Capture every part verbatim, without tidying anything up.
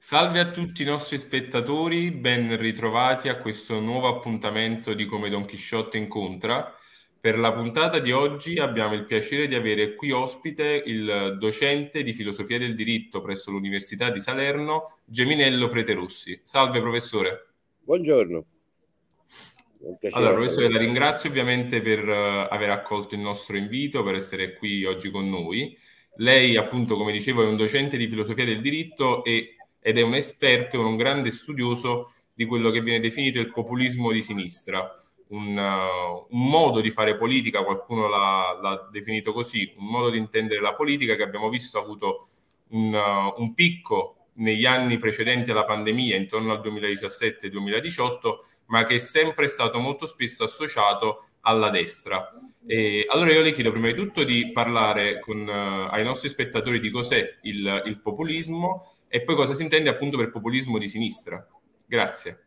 Salve a tutti i nostri spettatori, ben ritrovati a questo nuovo appuntamento di Come Don Chisciotte incontra. Per la puntata di oggi abbiamo il piacere di avere qui ospite il docente di filosofia del diritto presso l'Università di Salerno, Geminello Preterossi. Salve professore. Buongiorno, è un Allora, piacere essere professore, con la voi. ringrazio ovviamente per eh, aver accolto il nostro invito, per essere qui oggi con noi. Lei, appunto, come dicevo, è un docente di filosofia del diritto e- ed è un esperto e un grande studioso di quello che viene definito il populismo di sinistra, un, uh, un modo di fare politica, qualcuno l'ha l'ha definito così, un modo di intendere la politica che abbiamo visto ha avuto un, uh, un picco negli anni precedenti alla pandemia, intorno al duemiladiciassette-duemiladiciotto, ma che è sempre stato molto spesso associato alla destra. E allora io le chiedo prima di tutto di parlare con, eh, ai nostri spettatori di cos'è il, il populismo e poi cosa si intende appunto per populismo di sinistra. Grazie.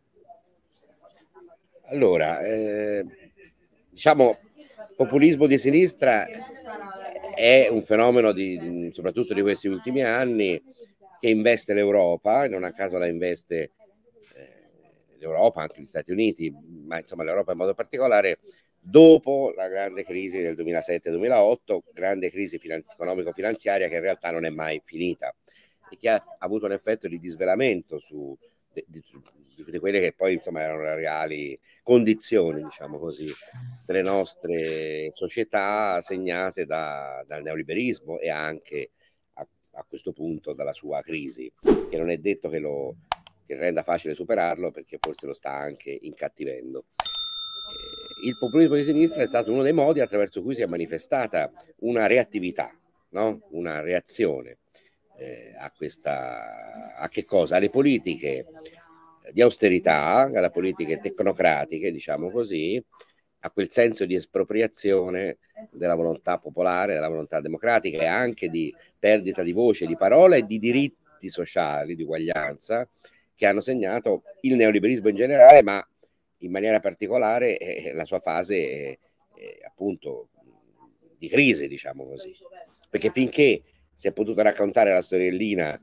Allora, eh, diciamo, populismo di sinistra è un fenomeno di, soprattutto di questi ultimi anni che investe l'Europa, e non a caso la investe eh, l'Europa, anche gli Stati Uniti, ma insomma l'Europa in modo particolare, dopo la grande crisi del duemilasette-duemilaotto, grande crisi finanzi- economico-finanziaria che in realtà non è mai finita e che ha avuto un effetto di disvelamento su di, di, di quelle che poi insomma erano le reali condizioni, diciamo così, delle nostre società segnate da, dal neoliberismo e anche a, a questo punto dalla sua crisi, che non è detto che lo che renda facile superarlo perché forse lo sta anche incattivendo. Eh, il populismo di sinistra è stato uno dei modi attraverso cui si è manifestata una reattività, no? Una reazione eh, a questa, a che cosa? Alle politiche di austerità, alle politiche tecnocratiche, diciamo così, a quel senso di espropriazione della volontà popolare, della volontà democratica e anche di perdita di voce, di parola e di diritti sociali, di uguaglianza, che hanno segnato il neoliberismo in generale, ma in maniera particolare eh, la sua fase eh, eh, appunto di crisi, diciamo così. Perché finché si è potuta raccontare la storiellina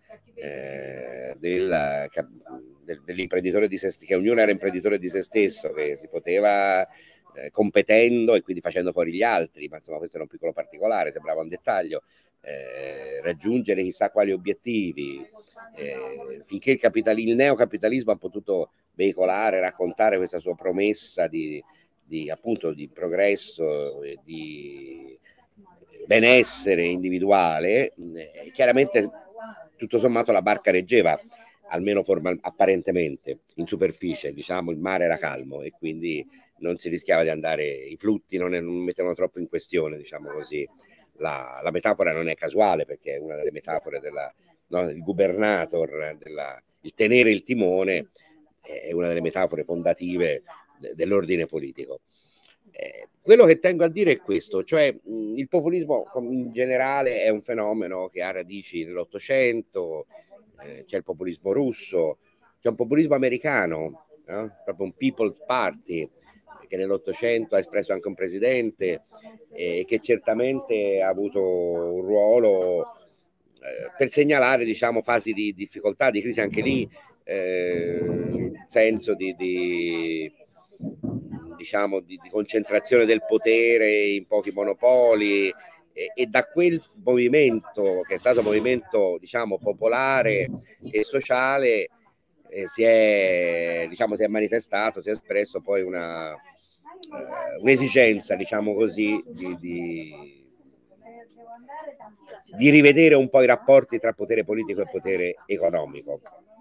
eh, del, del, dell'imprenditore di se stesso, che ognuno era imprenditore di se stesso, che si poteva eh, competendo e quindi facendo fuori gli altri, ma insomma questo era un piccolo particolare, sembrava un dettaglio, eh, raggiungere chissà quali obiettivi, eh, finché il, capitali- il neocapitalismo ha potuto veicolare, raccontare questa sua promessa di, di, appunto, di progresso, di benessere individuale, eh, chiaramente tutto sommato la barca reggeva, almeno formal- apparentemente, in superficie, diciamo, il mare era calmo e quindi non si rischiava di andare, i flutti non, è, non mettevano troppo in questione, diciamo così. La, la metafora non è casuale perché è una delle metafore della, no, il gubernator, della, il tenere il timone, è una delle metafore fondative dell'ordine politico. Eh, quello che tengo a dire è questo, cioè mh, il populismo in generale è un fenomeno che ha radici nell'Ottocento, eh, c'è il populismo russo, c'è un populismo americano, no? Proprio un People's Party che nell'Ottocento ha espresso anche un presidente e eh, che certamente ha avuto un ruolo eh, per segnalare, diciamo, fasi di difficoltà, di crisi anche lì, eh, senso di, di diciamo di, di concentrazione del potere in pochi monopoli e, e da quel movimento che è stato un movimento diciamo popolare e sociale eh, si è diciamo si è manifestato, si è espresso poi una eh, un'esigenza diciamo così di, di di rivedere un po' i rapporti tra potere politico e potere economico.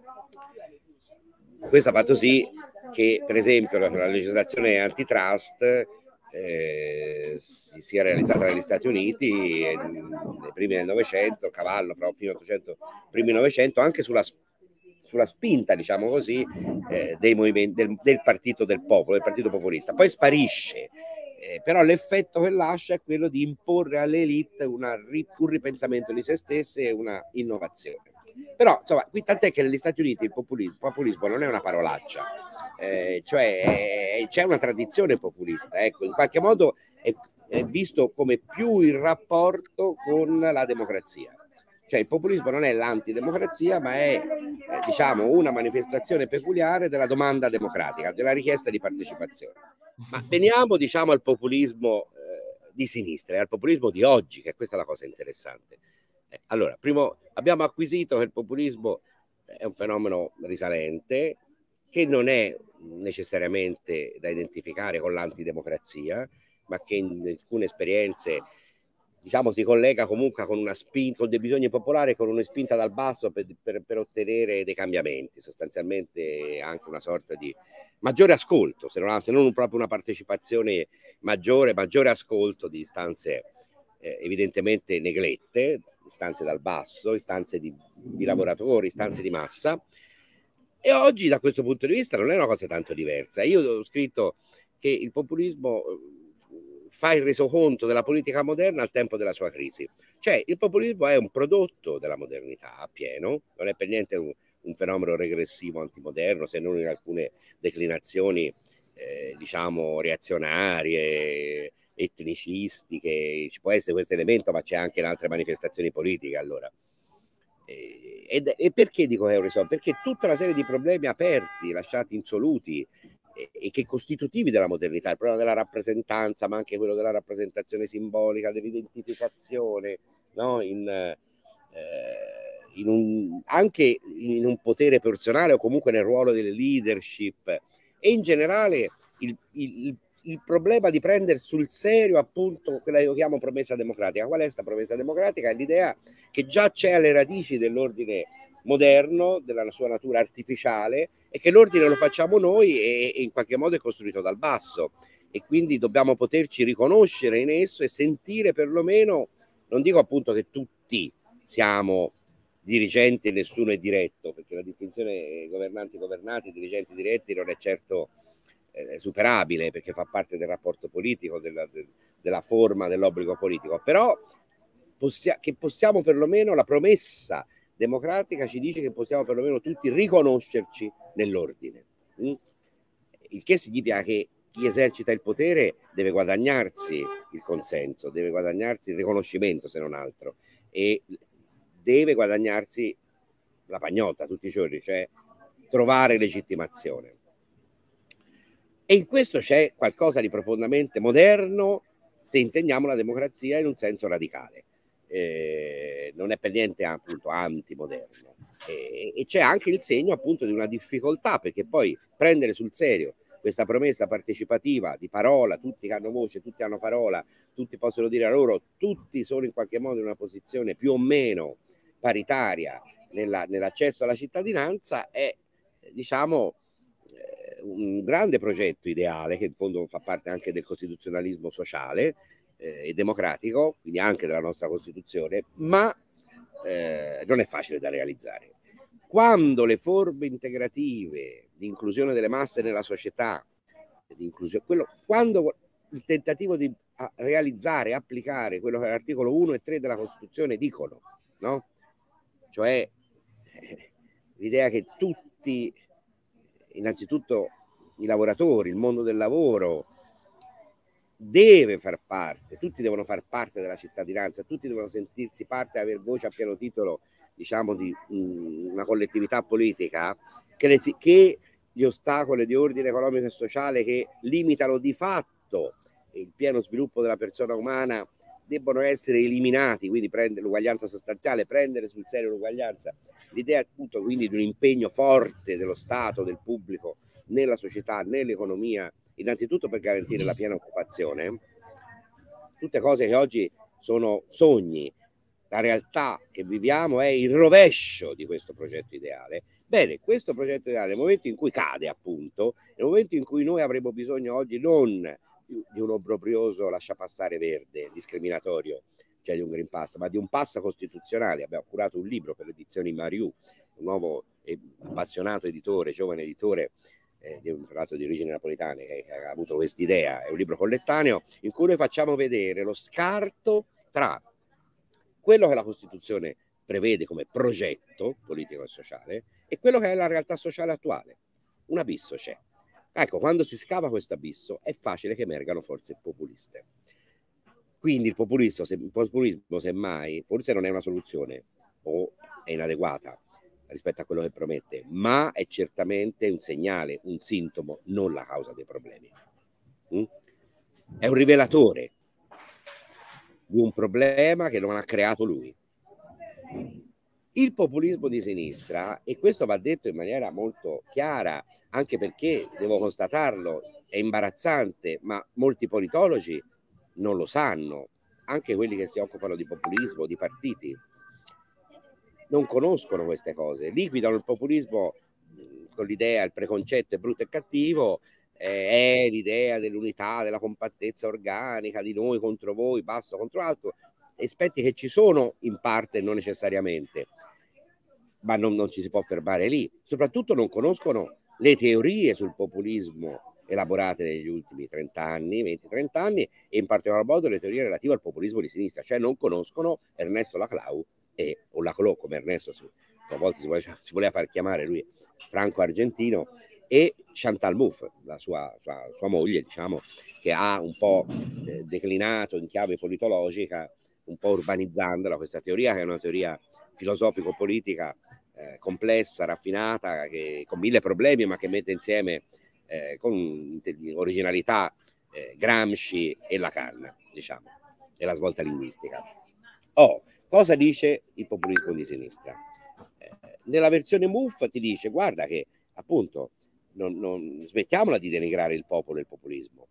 Questo ha fatto sì che, per esempio, la, la legislazione antitrust eh, si sia realizzata negli Stati Uniti eh, nei primi del Novecento, cavallo fra fine Ottocento primi Novecento, anche sulla, sulla spinta, diciamo così, eh, dei movimenti, del, del partito del popolo, del partito populista. Poi sparisce, eh, però l'effetto che lascia è quello di imporre alle elite una, un ripensamento di se stesse e una innovazione. Però, insomma, qui tant'è che negli Stati Uniti il populismo, populismo non è una parolaccia, eh, cioè eh, c'è una tradizione populista, ecco, in qualche modo è, è visto come più il rapporto con la democrazia. Cioè il populismo non è l'antidemocrazia, ma è eh, diciamo una manifestazione peculiare della domanda democratica, della richiesta di partecipazione. Ma veniamo diciamo al populismo eh, di sinistra e al populismo di oggi, che questa è la cosa interessante. Eh, allora, primo, abbiamo acquisito che il populismo è un fenomeno risalente, che non è necessariamente da identificare con l'antidemocrazia, ma che in alcune esperienze diciamo si collega comunque con una spinta, con dei bisogni popolari, con una spinta dal basso per, per, per ottenere dei cambiamenti, sostanzialmente anche una sorta di maggiore ascolto, se non, se non proprio una partecipazione maggiore, maggiore ascolto di istanze eh, evidentemente neglette, istanze dal basso, istanze di, di lavoratori, istanze di massa. E oggi da questo punto di vista non è una cosa tanto diversa. Io ho scritto che il populismo fa il resoconto della politica moderna al tempo della sua crisi. Cioè il populismo è un prodotto della modernità a pieno, non è per niente un, un fenomeno regressivo antimoderno, se non in alcune declinazioni eh, diciamo reazionarie, etnicistiche. Ci può essere questo elemento, ma c'è anche in altre manifestazioni politiche. Allora, e, e, e perché dico che è un resoconto? Perché tutta una serie di problemi aperti, lasciati insoluti, e che costitutivi della modernità, il problema della rappresentanza, ma anche quello della rappresentazione simbolica, dell'identificazione, no? in, eh, in un, anche in un potere personale o comunque nel ruolo delle leadership, e in generale il, il, il problema di prendere sul serio appunto quella che io chiamo promessa democratica. Qual è questa promessa democratica? È l'idea che già c'è alle radici dell'ordine moderno, della sua natura artificiale, e che l'ordine lo facciamo noi e, e in qualche modo è costruito dal basso, e quindi dobbiamo poterci riconoscere in esso e sentire perlomeno, non dico appunto che tutti siamo dirigenti e nessuno è diretto, perché la distinzione governanti-governati, dirigenti diretti non è certo eh, superabile, perché fa parte del rapporto politico, della, de, della forma dell'obbligo politico, però possia, che possiamo perlomeno, la promessa democratica ci dice che possiamo perlomeno tutti riconoscerci nell'ordine, il che significa che chi esercita il potere deve guadagnarsi il consenso, deve guadagnarsi il riconoscimento se non altro, e deve guadagnarsi la pagnotta tutti i giorni, cioè trovare legittimazione. E in questo c'è qualcosa di profondamente moderno, se intendiamo la democrazia in un senso radicale. Eh, non è per niente appunto antimoderno, e, e c'è anche il segno appunto di una difficoltà, perché poi prendere sul serio questa promessa partecipativa di parola, tutti che hanno voce, tutti hanno parola, tutti possono dire a loro, tutti sono in qualche modo in una posizione più o meno paritaria nella, nell'accesso alla cittadinanza, è diciamo eh, un grande progetto ideale che in fondo fa parte anche del costituzionalismo sociale e democratico, quindi anche della nostra Costituzione, ma eh, non è facile da realizzare. Quando le forme integrative di inclusione delle masse nella società, di inclusione, quello, quando il tentativo di realizzare, applicare quello che l'articolo uno e tre della Costituzione dicono, no? Cioè eh, l'idea che tutti, innanzitutto i lavoratori, il mondo del lavoro, deve far parte, tutti devono far parte della cittadinanza, tutti devono sentirsi parte e avere voce a pieno titolo, diciamo, di mh, una collettività politica, che, le, che gli ostacoli di ordine economico e sociale che limitano di fatto il pieno sviluppo della persona umana debbono essere eliminati, quindi prendere l'uguaglianza sostanziale, prendere sul serio l'uguaglianza, l'idea appunto quindi di un impegno forte dello Stato, del pubblico, nella società, nell'economia, innanzitutto per garantire la piena occupazione, tutte cose che oggi sono sogni. La realtà che viviamo è il rovescio di questo progetto ideale. Bene, questo progetto ideale, nel momento in cui cade, appunto, nel momento in cui noi avremo bisogno oggi non di un obbrobrioso lasciapassare verde, discriminatorio, cioè di un Green Pass, ma di un pass costituzionale. Abbiamo curato un libro per le edizioni Mariù, un nuovo e appassionato editore, giovane editore, Eh, di un tratto di origine napoletana che, che ha avuto quest'idea. È un libro collettaneo in cui noi facciamo vedere lo scarto tra quello che la Costituzione prevede come progetto politico e sociale e quello che è la realtà sociale attuale. Un abisso c'è. Ecco, quando si scava questo abisso è facile che emergano forze populiste. Quindi il populismo, se, il populismo semmai, forse non è una soluzione, o è inadeguata rispetto a quello che promette, ma è certamente un segnale, un sintomo, non la causa dei problemi. Mm? È un rivelatore di un problema che non ha creato lui. Il populismo di sinistra, e questo va detto in maniera molto chiara, anche perché, devo constatarlo, è imbarazzante, ma molti politologi non lo sanno, anche quelli che si occupano di populismo, di partiti, non conoscono queste cose, liquidano il populismo con l'idea, il preconcetto è brutto e cattivo, eh, è l'idea dell'unità, della compattezza organica, di noi contro voi, basso contro alto, aspetti che ci sono in parte, non necessariamente, ma non, non ci si può fermare lì. Soprattutto non conoscono le teorie sul populismo elaborate negli ultimi trenta anni, venti trenta anni, e in particolar modo le teorie relative al populismo di sinistra, cioè non conoscono Ernesto Laclau, e, o Laclau come Ernesto si, a volte si voleva, si voleva far chiamare lui, franco-argentino, e Chantal Mouffe, la sua, sua, sua moglie, diciamo, che ha un po' eh, declinato in chiave politologica, un po' urbanizzandola questa teoria, che è una teoria filosofico-politica eh, complessa, raffinata, che, con mille problemi, ma che mette insieme eh, con originalità eh, Gramsci e Lacan, diciamo, e la svolta linguistica. Oh, cosa dice il populismo di sinistra? Eh, nella versione Mouffe ti dice, guarda che appunto non, non smettiamola di denigrare il popolo e il populismo.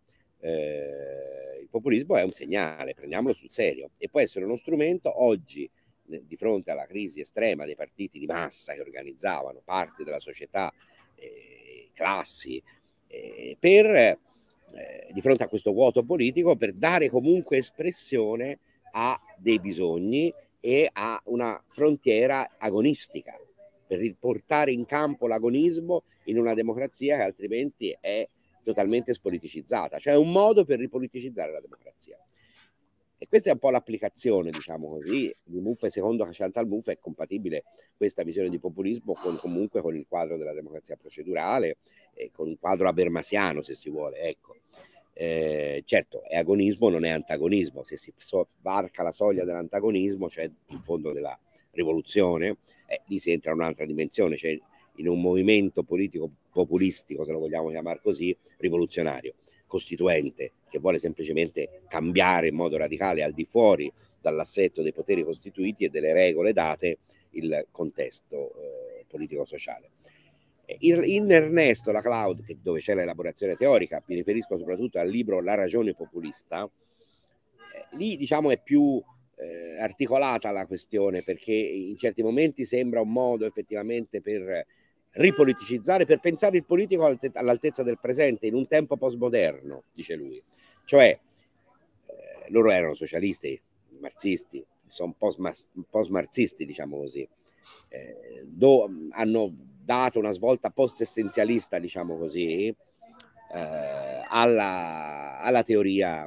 Eh, il populismo è un segnale, prendiamolo sul serio, e può essere uno strumento oggi di fronte alla crisi estrema dei partiti di massa che organizzavano parti della società, eh, classi, eh, per eh, di fronte a questo vuoto politico, per dare comunque espressione a dei bisogni e a una frontiera agonistica, per riportare in campo l'agonismo in una democrazia che altrimenti è totalmente spoliticizzata, cioè un modo per ripoliticizzare la democrazia. E questa è un po' l'applicazione, diciamo così, di Mouffe. Secondo Chantal Mouffe è compatibile questa visione di populismo con, comunque con il quadro della democrazia procedurale, e con un quadro habermasiano, se si vuole, ecco. Eh, certo, è agonismo, non è antagonismo. Se si varca la soglia dell'antagonismo, cioè in fondo della rivoluzione, eh, lì si entra in un'altra dimensione, cioè in un movimento politico populistico, se lo vogliamo chiamare così, rivoluzionario, costituente, che vuole semplicemente cambiare in modo radicale, al di fuori dall'assetto dei poteri costituiti e delle regole date, il contesto eh, politico-sociale. In Ernesto Laclau, dove c'è l'elaborazione teorica, mi riferisco soprattutto al libro La ragione populista, eh, lì diciamo è più eh, articolata la questione, perché in certi momenti sembra un modo effettivamente per ripoliticizzare, per pensare il politico all'altezza del presente in un tempo postmoderno, dice lui. Cioè eh, loro erano socialisti, marxisti, sono post-marxisti, diciamo così, eh, do, hanno dato una svolta post-essenzialista, diciamo così, eh, alla, alla teoria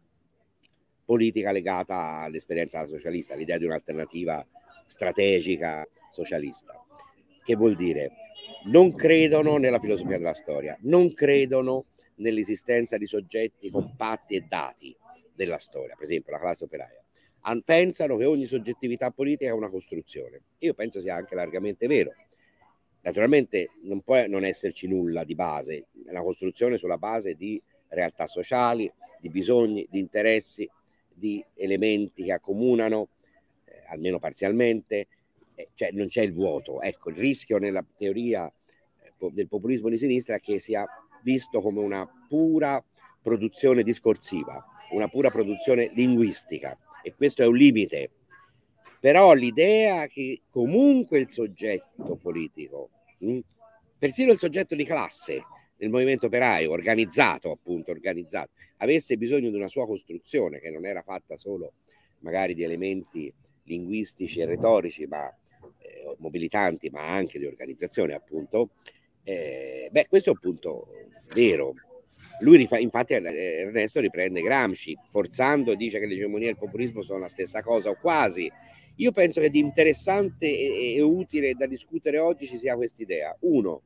politica legata all'esperienza socialista, l'idea di un'alternativa strategica socialista. Che vuol dire? Non credono nella filosofia della storia, non credono nell'esistenza di soggetti compatti e dati della storia, per esempio la classe operaia. Pensano che ogni soggettività politica è una costruzione. Io penso sia anche largamente vero. Naturalmente non può non esserci nulla di base, è una costruzione sulla base di realtà sociali, di bisogni, di interessi, di elementi che accomunano, eh, almeno parzialmente, eh, cioè non c'è il vuoto. Ecco, il rischio nella teoria eh, del populismo di sinistra è che sia visto come una pura produzione discorsiva, una pura produzione linguistica, e questo è un limite. Però l'idea che comunque il soggetto politico, mh, persino il soggetto di classe nel movimento operaio, organizzato appunto, organizzato, avesse bisogno di una sua costruzione, che non era fatta solo magari di elementi linguistici e retorici, ma eh, mobilitanti, ma anche di organizzazione appunto, eh, beh, questo è un punto vero. Lui rifà, infatti Ernesto riprende Gramsci, forzando, dice che l'egemonia e il populismo sono la stessa cosa o quasi. Io penso che di interessante e, e utile da discutere oggi ci sia quest'idea. Uno,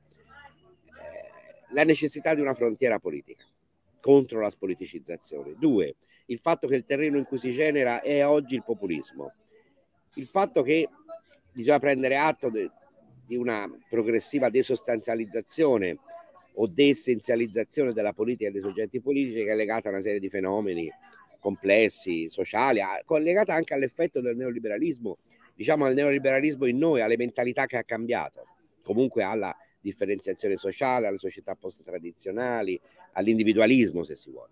eh, la necessità di una frontiera politica contro la spoliticizzazione. Due, il fatto che il terreno in cui si genera è oggi il populismo. Il fatto che bisogna prendere atto de, di una progressiva desostanzializzazione o deessenzializzazione della politica e dei soggetti politici, che è legata a una serie di fenomeni complessi, sociali, collegata anche all'effetto del neoliberalismo, diciamo al neoliberalismo in noi, alle mentalità che ha cambiato, comunque alla differenziazione sociale, alle società post-tradizionali, all'individualismo, se si vuole.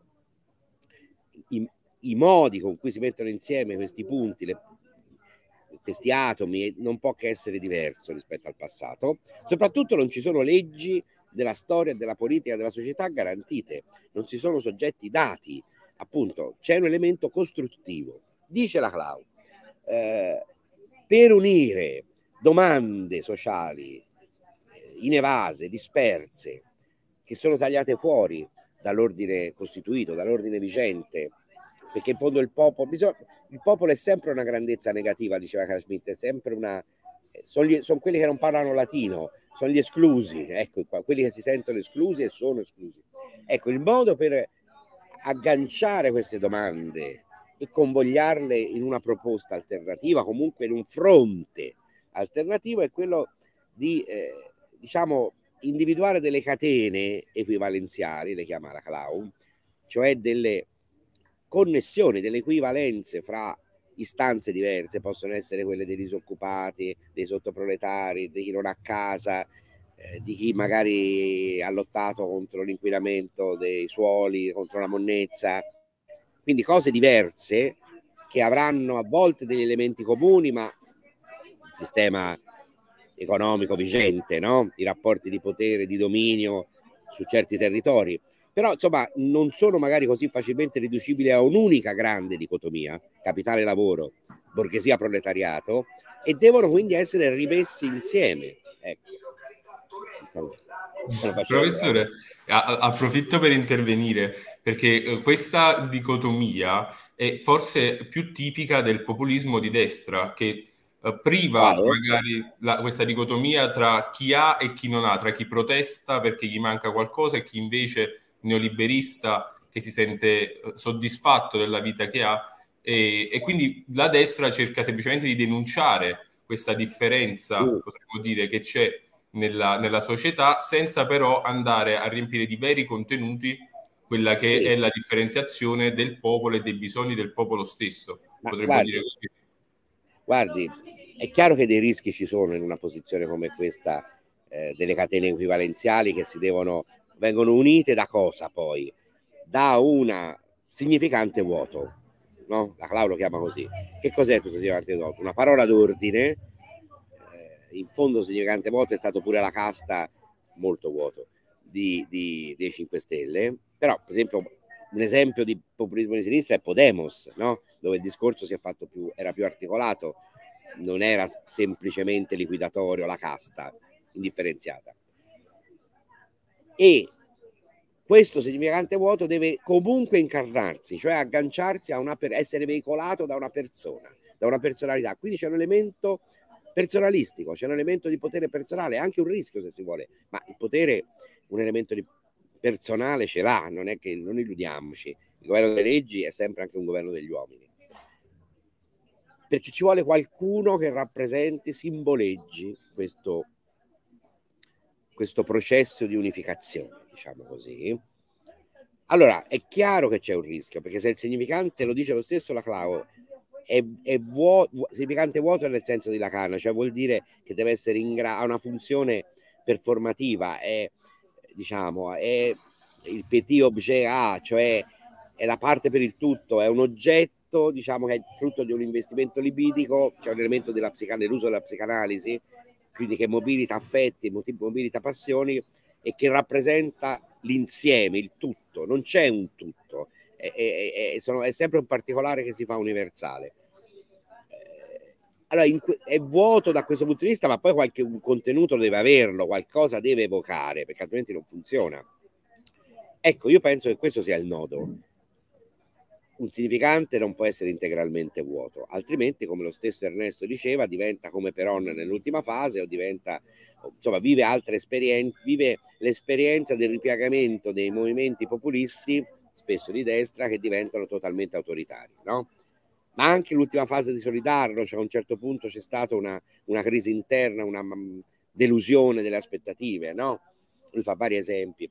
I, I modi con cui si mettono insieme questi punti, le, questi atomi, non può che essere diverso rispetto al passato. Soprattutto non ci sono leggi della storia, della politica, della società garantite, non ci sono soggetti dati, appunto c'è un elemento costruttivo. Dice la Clau, eh, per unire domande sociali eh, inevase, disperse, che sono tagliate fuori dall'ordine costituito, dall'ordine vigente, perché in fondo il popolo, bisogna, il popolo è sempre una grandezza negativa, diceva Carl Schmitt, è sempre una, sono, gli, sono quelli che non parlano latino, sono gli esclusi, ecco qua, quelli che si sentono esclusi e sono esclusi. Ecco, il modo per agganciare queste domande e convogliarle in una proposta alternativa, comunque in un fronte alternativo, è quello di, eh, diciamo, individuare delle catene equivalenziali, le chiama la Clau, cioè delle connessioni, delle equivalenze fra istanze diverse, possono essere quelle dei disoccupati, dei sottoproletari, di chi non ha casa, eh, di chi magari ha lottato contro l'inquinamento dei suoli, contro la monnezza, quindi cose diverse che avranno a volte degli elementi comuni, ma il sistema economico vigente, no? I rapporti di potere, di dominio su certi territori, però insomma non sono magari così facilmente riducibili a un'unica grande dicotomia, capitale lavoro, borghesia proletariato, e devono quindi essere rimessi insieme. Ecco. Professore, a- approfitto per intervenire perché eh, questa dicotomia è forse più tipica del populismo di destra, che eh, priva Quale? magari la- questa dicotomia tra chi ha e chi non ha, tra chi protesta perché gli manca qualcosa e chi invece neoliberista che si sente eh, soddisfatto della vita che ha, e, e quindi la destra cerca semplicemente di denunciare questa differenza, Mm. potremmo dire, che c'è nella, nella società, senza però andare a riempire di veri contenuti quella che Sì. è la differenziazione del popolo e dei bisogni del popolo stesso. Ma Potremmo guardi, dire così. Guardi, è chiaro che dei rischi ci sono in una posizione come questa, eh, delle catene equivalenziali che si devono, vengono unite da cosa poi? Da una significante vuoto, no? La Clau lo chiama così. Che cos'è questo significante vuoto? Una parola d'ordine, eh, in fondo significante vuoto è stato pure la casta, molto vuoto, di, di, dei cinque Stelle, però per esempio un esempio di populismo di sinistra è Podemos, no? Dove il discorso si è fatto più, era più articolato, non era semplicemente liquidatorio, la casta indifferenziata. E questo significante vuoto deve comunque incarnarsi, cioè agganciarsi a una, per essere veicolato da una persona, da una personalità. Quindi c'è un elemento personalistico, c'è un elemento di potere personale, anche un rischio se si vuole, ma il potere, un elemento di personale ce l'ha, non è che non illudiamoci, il governo delle leggi è sempre anche un governo degli uomini, perché ci vuole qualcuno che rappresenti, simboleggi questo, questo processo di unificazione, diciamo così. Allora è chiaro che c'è un rischio, perché se il significante, lo dice lo stesso la Clau, è, è vuoto, significante vuoto nel senso di Lacan, cioè vuol dire che deve essere in gra- ha una funzione performativa, è, diciamo, è il petit objet A, cioè è la parte per il tutto, è un oggetto, diciamo, che è frutto di un investimento libidico, c'è un elemento della psicanalisi, dell'uso della psicanalisi, quindi che mobilita affetti, mobilita passioni e che rappresenta l'insieme, il tutto, non c'è un tutto, è, è, è, sono, è sempre un particolare che si fa universale. Allora in, è vuoto da questo punto di vista, ma poi qualche un contenuto deve averlo, qualcosa deve evocare, perché altrimenti non funziona. Ecco, io penso che questo sia il nodo. Un significante non può essere integralmente vuoto, altrimenti, come lo stesso Ernesto diceva, diventa come Peron nell'ultima fase, o diventa, insomma, vive altre esperienze, vive l'esperienza del ripiegamento dei movimenti populisti, spesso di destra, che diventano totalmente autoritari, no? ma anche l'ultima fase di Solidarno, cioè a un certo punto c'è stata una, una crisi interna, una delusione delle aspettative, no? Lui fa vari esempi.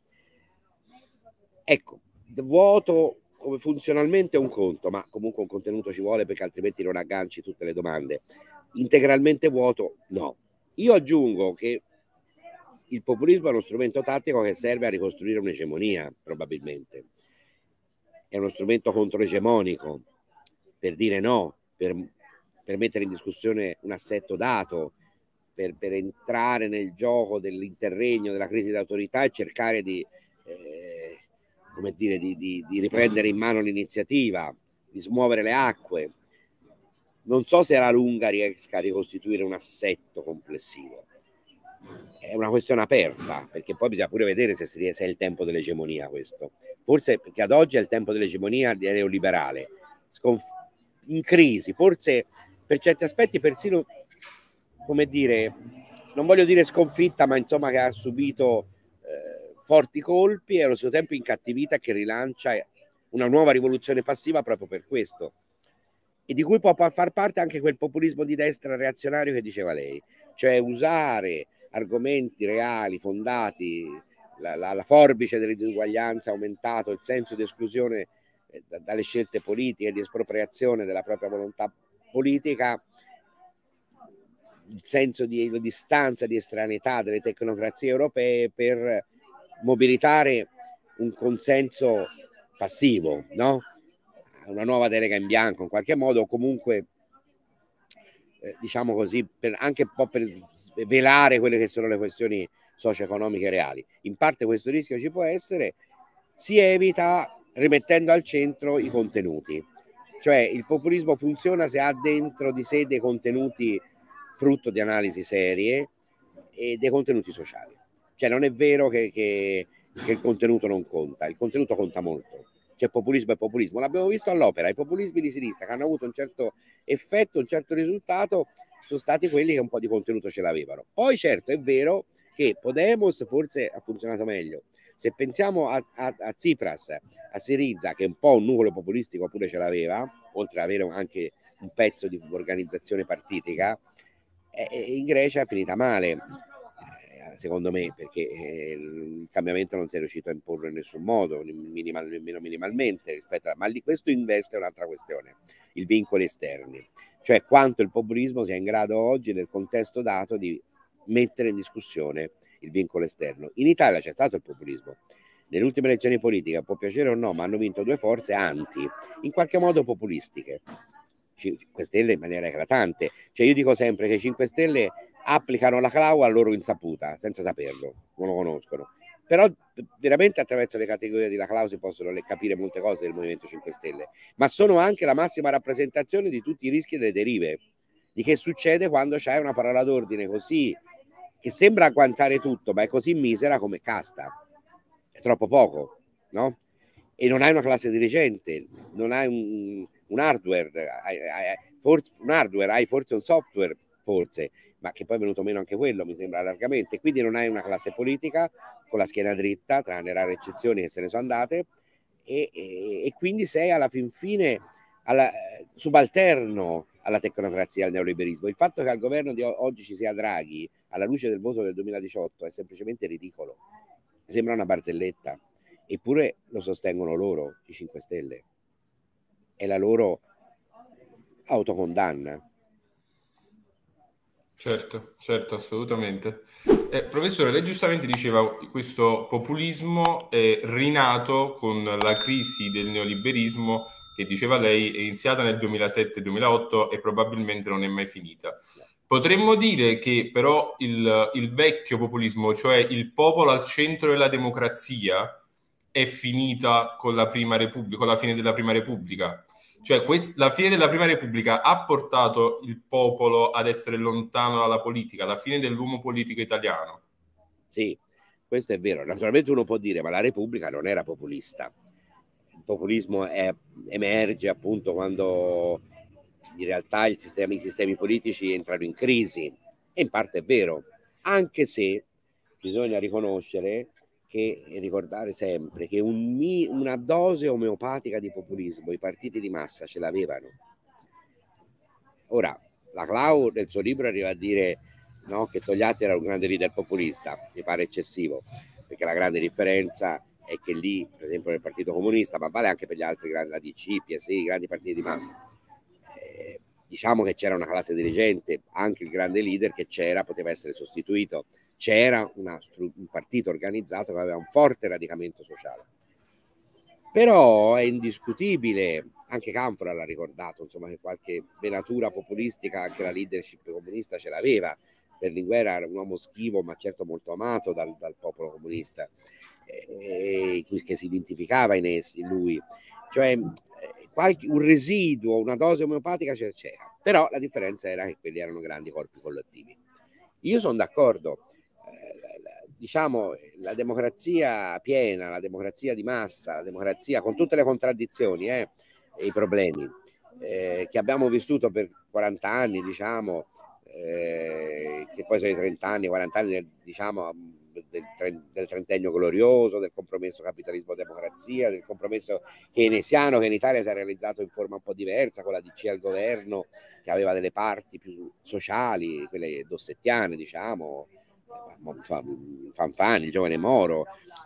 Ecco, vuoto come funzionalmente è un conto, ma comunque un contenuto ci vuole perché altrimenti non agganci tutte le domande. Integralmente vuoto, no. Io aggiungo che il populismo è uno strumento tattico che serve a ricostruire un'egemonia, probabilmente. È uno strumento controegemonico, per dire no, per, per mettere in discussione un assetto dato, per, per entrare nel gioco dell'interregno, della crisi d'autorità e cercare di, eh, come dire, di, di, di riprendere in mano l'iniziativa, di smuovere le acque. Non so se alla lunga riesca a ricostituire un assetto complessivo. È una questione aperta, perché poi bisogna pure vedere se, se è il tempo dell'egemonia questo. Forse perché ad oggi è il tempo dell'egemonia neoliberale, sconf- in crisi, forse per certi aspetti persino, come dire, non voglio dire sconfitta, ma insomma che ha subito eh, forti colpi e allo stesso tempo incattivita, che rilancia una nuova rivoluzione passiva proprio per questo. E di cui può far parte anche quel populismo di destra reazionario che diceva lei, cioè usare argomenti reali, fondati, la, la, la forbice delle disuguaglianze aumentato, il senso di esclusione eh, dalle scelte politiche, di espropriazione della propria volontà politica, il senso di, di distanza, di estraneità delle tecnocrazie europee per mobilitare un consenso passivo, no? Una nuova delega in bianco in qualche modo, o comunque eh, diciamo così, per, anche un po' per velare quelle che sono le questioni socio-economiche reali. In parte questo rischio ci può essere, si evita rimettendo al centro i contenuti, cioè il populismo funziona se ha dentro di sé dei contenuti frutto di analisi serie e dei contenuti sociali. Cioè non è vero che, che, che il contenuto non conta, il contenuto conta molto. C'è populismo e populismo, l'abbiamo visto all'opera, i populismi di sinistra che hanno avuto un certo effetto, un certo risultato, sono stati quelli che un po' di contenuto ce l'avevano. Poi certo è vero che Podemos forse ha funzionato meglio. Se pensiamo a, a, a Tsipras, a Syriza, che un po' un nucleo populistico pure ce l'aveva, oltre ad avere anche un pezzo di organizzazione partitica, eh, in Grecia è finita male, eh, secondo me, perché eh, il cambiamento non si è riuscito a imporre in nessun modo, minimal, nemmeno minimalmente, rispetto a, ma lì questo investe un'altra questione, i vincoli esterni, cioè quanto il populismo sia in grado oggi nel contesto dato di mettere in discussione il vincolo esterno. In Italia c'è stato il populismo. Nelle ultime elezioni politiche, può piacere o no, ma hanno vinto due forze anti, in qualche modo populistiche. cinque Stelle in maniera eclatante. Cioè io dico sempre che i cinque Stelle applicano la Clau a loro insaputa, senza saperlo, non lo conoscono. Però veramente attraverso le categorie di La Clau si possono capire molte cose del Movimento cinque Stelle, ma sono anche la massima rappresentazione di tutti i rischi e le derive, di che succede quando c'hai una parola d'ordine così, che sembra agguantare tutto, ma è così misera come casta. È troppo poco, no? E non hai una classe dirigente, non hai un, un hardware, hai, hai, forse, un hardware, hai forse un software, forse, ma che poi è venuto meno anche quello, mi sembra largamente. Quindi non hai una classe politica con la schiena dritta, tranne rare eccezioni che se ne sono andate, e, e, e quindi sei alla fin fine alla, subalterno alla tecnocrazia, al neoliberismo. Il fatto che al governo di oggi ci sia Draghi, alla luce del voto del duemiladiciotto, è semplicemente ridicolo. Sembra una barzelletta. Eppure lo sostengono loro, i cinque Stelle. È la loro autocondanna. Certo, certo, assolutamente. Eh, professore, lei giustamente diceva che questo populismo è rinato con la crisi del neoliberismo che, diceva lei, è iniziata nel duemilasette duemilaotto e probabilmente non è mai finita. Potremmo dire che però il, il vecchio populismo, cioè il popolo al centro della democrazia, è finita con la Prima Repubblica, con la fine della Prima Repubblica. Cioè quest- la fine della Prima Repubblica ha portato il popolo ad essere lontano dalla politica, la fine dell'uomo politico italiano. Sì, questo è vero. Naturalmente uno può dire, ma la Repubblica non era populista. Il populismo è, emerge appunto quando in realtà il sistema, i sistemi politici entrano in crisi. E in parte è vero, anche se bisogna riconoscere che, e ricordare sempre che un, una dose omeopatica di populismo i partiti di massa ce l'avevano. Ora, la Clau nel suo libro arriva a dire, no, che Togliatti era un grande leader populista, mi pare eccessivo, perché la grande differenza è che lì, per esempio nel Partito Comunista, ma vale anche per gli altri grandi, la D C, P S I, i grandi partiti di massa, eh, diciamo che c'era una classe dirigente, anche il grande leader che c'era poteva essere sostituito, c'era una, un partito organizzato che aveva un forte radicamento sociale. Però è indiscutibile, anche Canfora l'ha ricordato, insomma, che qualche venatura populistica anche la leadership comunista ce l'aveva. Berlinguer era un uomo schivo ma certo molto amato dal, dal popolo comunista, eh, che si identificava in essi, in lui, cioè qualche, un residuo, una dose omeopatica c'era, però la differenza era che quelli erano grandi corpi collettivi. Io sono d'accordo, eh, diciamo la democrazia piena, la democrazia di massa, la democrazia con tutte le contraddizioni eh, e i problemi eh, che abbiamo vissuto per quaranta anni, diciamo, eh, che poi sono i trenta anni, quaranta anni, diciamo, del, del trentennio glorioso, del compromesso capitalismo-democrazia, del compromesso keynesiano che in Italia si è realizzato in forma un po' diversa, con la D C al governo, che aveva delle parti più sociali, quelle dossettiane, diciamo, Fanfani, il giovane Moro,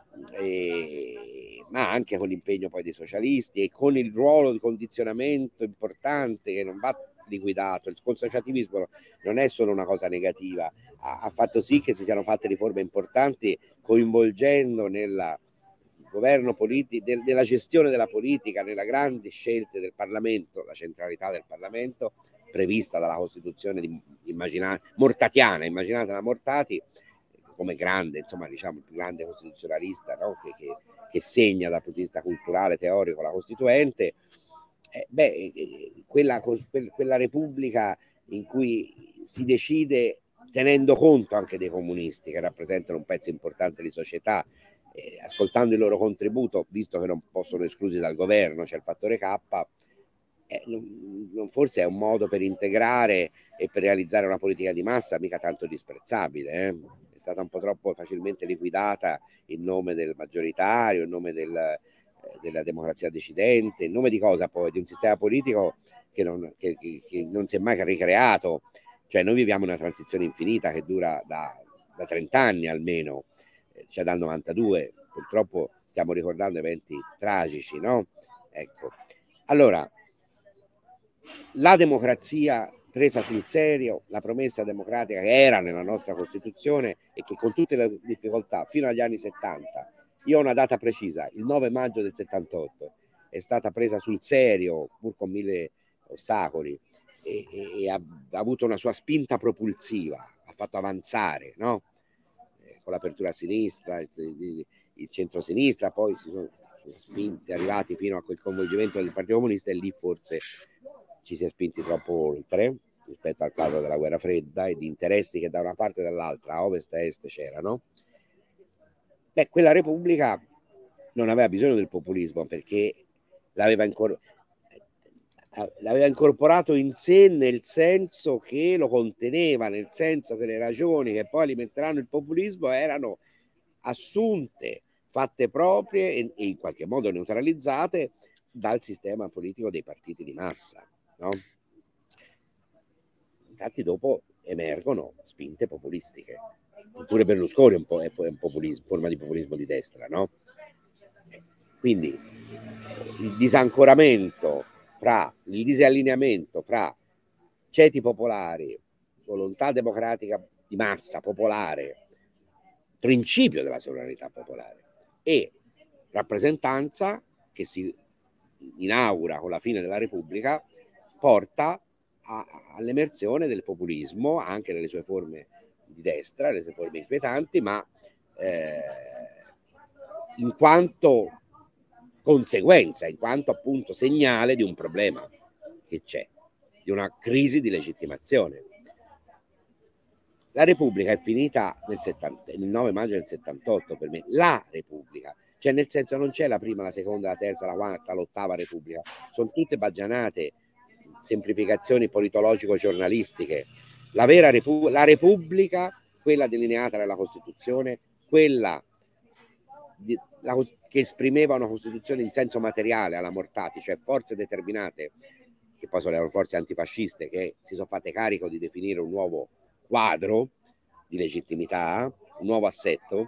e, ma anche con l'impegno poi dei socialisti e con il ruolo di condizionamento importante che non va liquidato. Il consociativismo non è solo una cosa negativa, ha, ha fatto sì che si siano fatte riforme importanti coinvolgendo nel governo politico, del, nella gestione della politica, nelle grandi scelte del Parlamento, la centralità del Parlamento prevista dalla Costituzione di, immagina, mortatiana, immaginate la Mortati come grande, insomma, diciamo, il più grande costituzionalista, no? che, che, che segna dal punto di vista culturale, teorico la Costituente. Eh, beh, quella, quella Repubblica in cui si decide tenendo conto anche dei comunisti che rappresentano un pezzo importante di società, eh, ascoltando il loro contributo, visto che non possono esclusi dal governo, c'è il fattore K, eh, non, non, forse è un modo per integrare e per realizzare una politica di massa mica tanto disprezzabile, eh? È stata un po' troppo facilmente liquidata in nome del maggioritario, in nome del, eh, della democrazia decidente, in nome di cosa poi? Di un sistema politico che non, che, che, che non si è mai ricreato, cioè noi viviamo una transizione infinita che dura da, da trenta anni almeno, cioè dal novantadue, purtroppo stiamo ricordando eventi tragici, no? Ecco, allora la democrazia presa sul serio, la promessa democratica che era nella nostra Costituzione e che con tutte le difficoltà fino agli anni settanta, io ho una data precisa, il nove maggio del settantotto, è stata presa sul serio, pur con mille ostacoli, e, e, e ha, ha avuto una sua spinta propulsiva, ha fatto avanzare, no? Eh, con l'apertura a sinistra, il, il, il centro-sinistra, poi si sono, sono spinti, arrivati fino a quel coinvolgimento del Partito Comunista e lì forse ci si è spinti troppo oltre rispetto al quadro della guerra fredda e di interessi che da una parte e dall'altra, a ovest e est, c'erano. Beh, quella Repubblica non aveva bisogno del populismo perché l'aveva, incor- l'aveva incorporato in sé, nel senso che lo conteneva, nel senso che le ragioni che poi alimenteranno il populismo erano assunte, fatte proprie e, e in qualche modo neutralizzate dal sistema politico dei partiti di massa. No? Infatti dopo emergono spinte populistiche, oppure Berlusconi è un po' è un populismo, forma di populismo di destra, no? Quindi il disancoramento fra il disallineamento fra ceti popolari, volontà democratica di massa popolare, principio della sovranità popolare e rappresentanza che si inaugura con la fine della Repubblica porta all'emersione del populismo anche nelle sue forme di destra, nelle sue forme inquietanti, ma eh, in quanto conseguenza, in quanto appunto segnale di un problema che c'è, di una crisi di legittimazione. La Repubblica è finita nel settanta, il nove maggio del settantotto per me, la Repubblica, cioè nel senso non c'è la prima, la seconda, la terza, la quarta, l'ottava Repubblica, sono tutte baggianate, semplificazioni politologico-giornalistiche. La vera Repu- la Repubblica, quella delineata nella Costituzione, quella di, la, che esprimeva una Costituzione in senso materiale alla Mortati, cioè forze determinate che poi sono le forze antifasciste che si sono fatte carico di definire un nuovo quadro di legittimità, un nuovo assetto,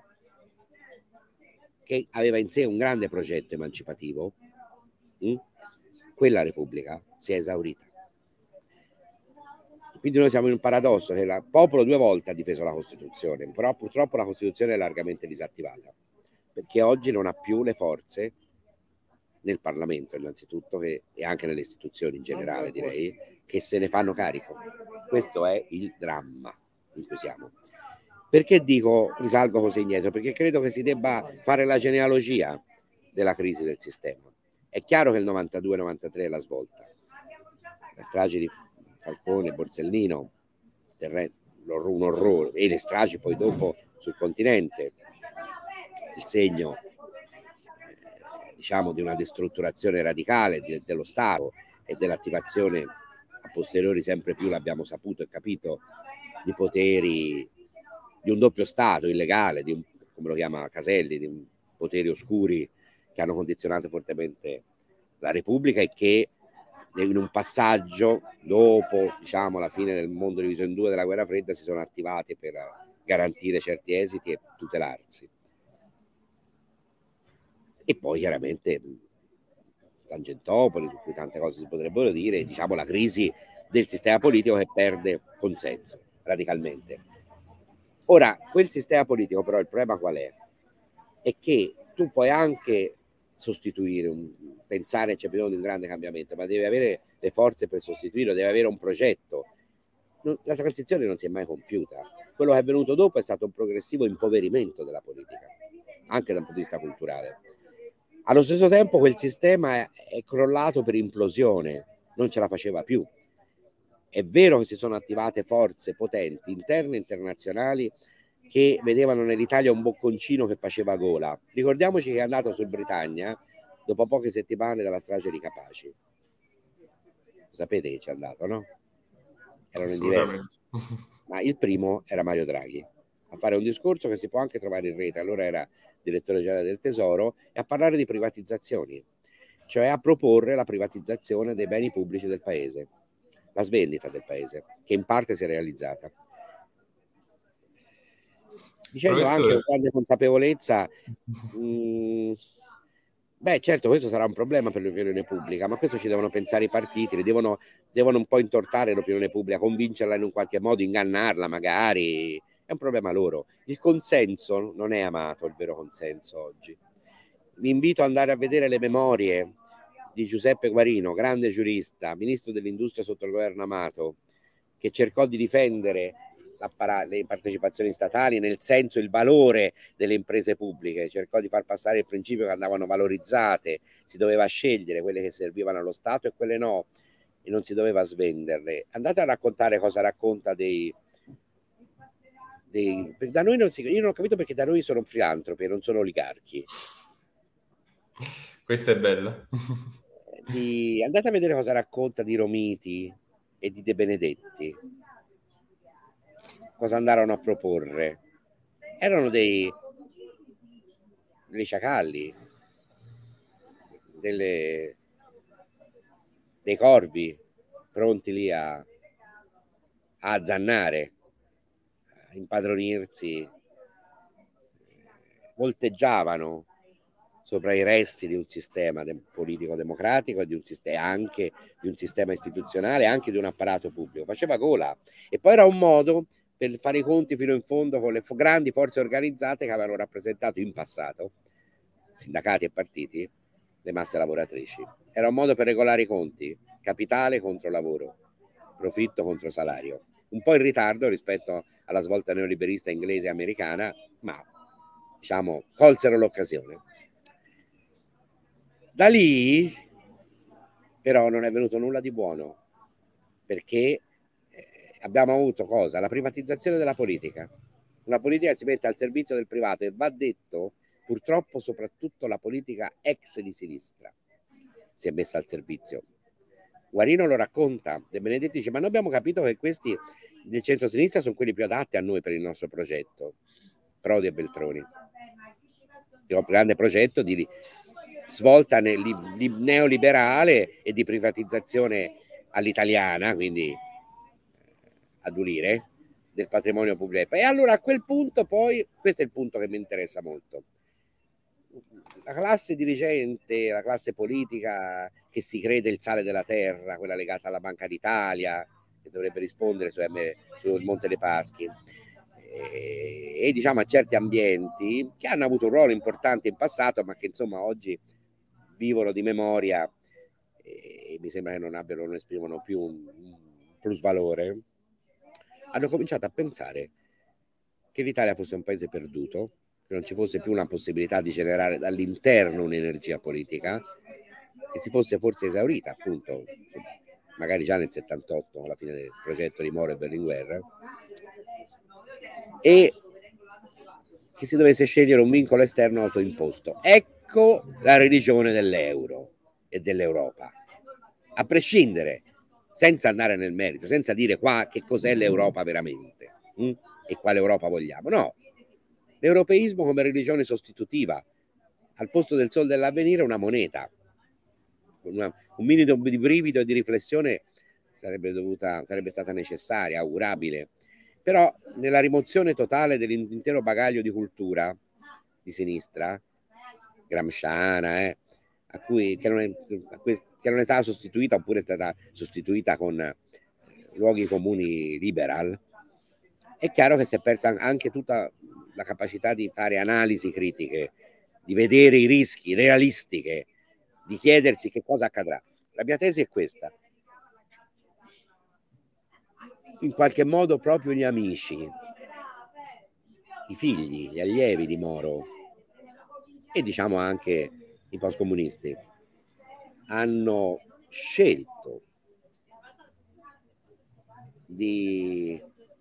che aveva in sé un grande progetto emancipativo, mh? Quella Repubblica si è esaurita. Quindi noi siamo in un paradosso che il popolo due volte ha difeso la Costituzione, però purtroppo la Costituzione è largamente disattivata, perché oggi non ha più le forze nel Parlamento innanzitutto che, e anche nelle istituzioni in generale, direi, che se ne fanno carico. Questo è il dramma in cui siamo. Perché dico risalgo così indietro? Perché credo che si debba fare la genealogia della crisi del sistema. È chiaro che il novantadue novantatré è la svolta. La strage di Falcone, Borsellino, un orrore, e le stragi poi dopo sul continente, il segno diciamo di una destrutturazione radicale de, dello Stato e dell'attivazione a posteriori sempre più, l'abbiamo saputo e capito, di poteri, di un doppio Stato illegale, di un, come lo chiama Caselli, di un, poteri oscuri che hanno condizionato fortemente la Repubblica e che in un passaggio dopo diciamo la fine del mondo diviso in due della guerra fredda si sono attivati per garantire certi esiti e tutelarsi. E poi chiaramente Tangentopoli, su cui tante cose si potrebbero dire, diciamo la crisi del sistema politico che perde consenso radicalmente. Ora, quel sistema politico però il problema qual è? È che tu puoi anche sostituire, un, pensare che c'è bisogno di un grande cambiamento, ma devi avere le forze per sostituirlo, devi avere un progetto. La transizione non si è mai compiuta. Quello che è venuto dopo è stato un progressivo impoverimento della politica, anche dal punto di vista culturale. Allo stesso tempo quel sistema è, è crollato per implosione, non ce la faceva più. È vero che si sono attivate forze potenti, interne e internazionali, che vedevano nell'Italia un bocconcino che faceva gola. Ricordiamoci che è andato sul Britannia dopo poche settimane dalla strage di Capaci. Sapete che c'è andato, no? Erano in diversi. Ma il primo era Mario Draghi, a fare un discorso che si può anche trovare in rete, allora era direttore generale del Tesoro, e a parlare di privatizzazioni, cioè a proporre la privatizzazione dei beni pubblici del paese, la svendita del paese, che in parte si è realizzata. Dicendo Professore, anche con grande consapevolezza, mh, beh certo questo sarà un problema per l'opinione pubblica, ma questo ci devono pensare i partiti, devono, devono un po' intortare l'opinione pubblica, convincerla in un qualche modo, ingannarla magari, è un problema loro. Il consenso non è amato, il vero consenso oggi. Vi invito ad andare a vedere le memorie di Giuseppe Guarino, grande giurista, ministro dell'industria sotto il governo Amato, che cercò di difendere le partecipazioni statali nel senso, il valore delle imprese pubbliche, cercò di far passare il principio che andavano valorizzate, si doveva scegliere quelle che servivano allo Stato e quelle no, e non si doveva svenderle. Andate a raccontare cosa racconta dei, dei da noi non si, io non ho capito perché da noi sono filantropi, non sono oligarchi. Questa è bella. Di, andate a vedere cosa racconta di Romiti e di De Benedetti, cosa andarono a proporre. Erano dei, dei sciacalli, delle, dei corvi pronti lì a, a azzannare, a impadronirsi, volteggiavano sopra i resti di un sistema de- politico democratico e di un sistema, anche di un sistema istituzionale, anche di un apparato pubblico. Faceva gola. E poi era un modo per fare i conti fino in fondo con le fo- grandi forze organizzate che avevano rappresentato in passato, sindacati e partiti, le masse lavoratrici. Era un modo per regolare i conti, capitale contro lavoro, profitto contro salario. Un po' in ritardo rispetto alla svolta neoliberista inglese e americana, ma diciamo colsero l'occasione. Da lì però non è venuto nulla di buono, perché eh, abbiamo avuto cosa? La privatizzazione della politica. Una politica che si mette al servizio del privato, e va detto, purtroppo soprattutto la politica ex di sinistra si è messa al servizio. Guarino lo racconta, De Benedetti dice: ma noi abbiamo capito che questi del centro-sinistra sono quelli più adatti a noi per il nostro progetto, Prodi e Veltroni. Un grande progetto di svolta neoliberale e di privatizzazione all'italiana, quindi adulire, del patrimonio pubblico. E allora a quel punto poi, questo è il punto che mi interessa molto, la classe dirigente, la classe politica che si crede il sale della terra, quella legata alla Banca d'Italia, che dovrebbe rispondere su, sul Monte dei Paschi, e, e diciamo a certi ambienti che hanno avuto un ruolo importante in passato, ma che insomma oggi vivono di memoria e mi sembra che non abbiano, non esprimano più un, un plusvalore, hanno cominciato a pensare che l'Italia fosse un paese perduto, che non ci fosse più una possibilità di generare dall'interno un'energia politica, che si fosse forse esaurita appunto magari già nel settantotto, alla fine del progetto di Moro e Berlinguer, e che si dovesse scegliere un vincolo esterno autoimposto. Ecco la religione dell'euro e dell'Europa, a prescindere, senza andare nel merito, senza dire qua che cos'è l'Europa veramente hm? e quale Europa vogliamo. No, l'europeismo come religione sostitutiva, al posto del sol dell'avvenire una moneta. Una, un minimo di brivido e di riflessione sarebbe dovuta, sarebbe stata necessaria, augurabile, però nella rimozione totale dell'intero bagaglio di cultura di sinistra, gramsciana, eh, a cui, che, non è, a cui, che non è stata sostituita oppure è stata sostituita con eh, luoghi comuni liberal, è chiaro che si è persa anche tutta la capacità di fare analisi critiche, di vedere i rischi realistiche, di chiedersi che cosa accadrà. La mia tesi è questa. In qualche modo proprio gli amici, i figli, gli allievi di Moro e diciamo anche i postcomunisti hanno scelto di,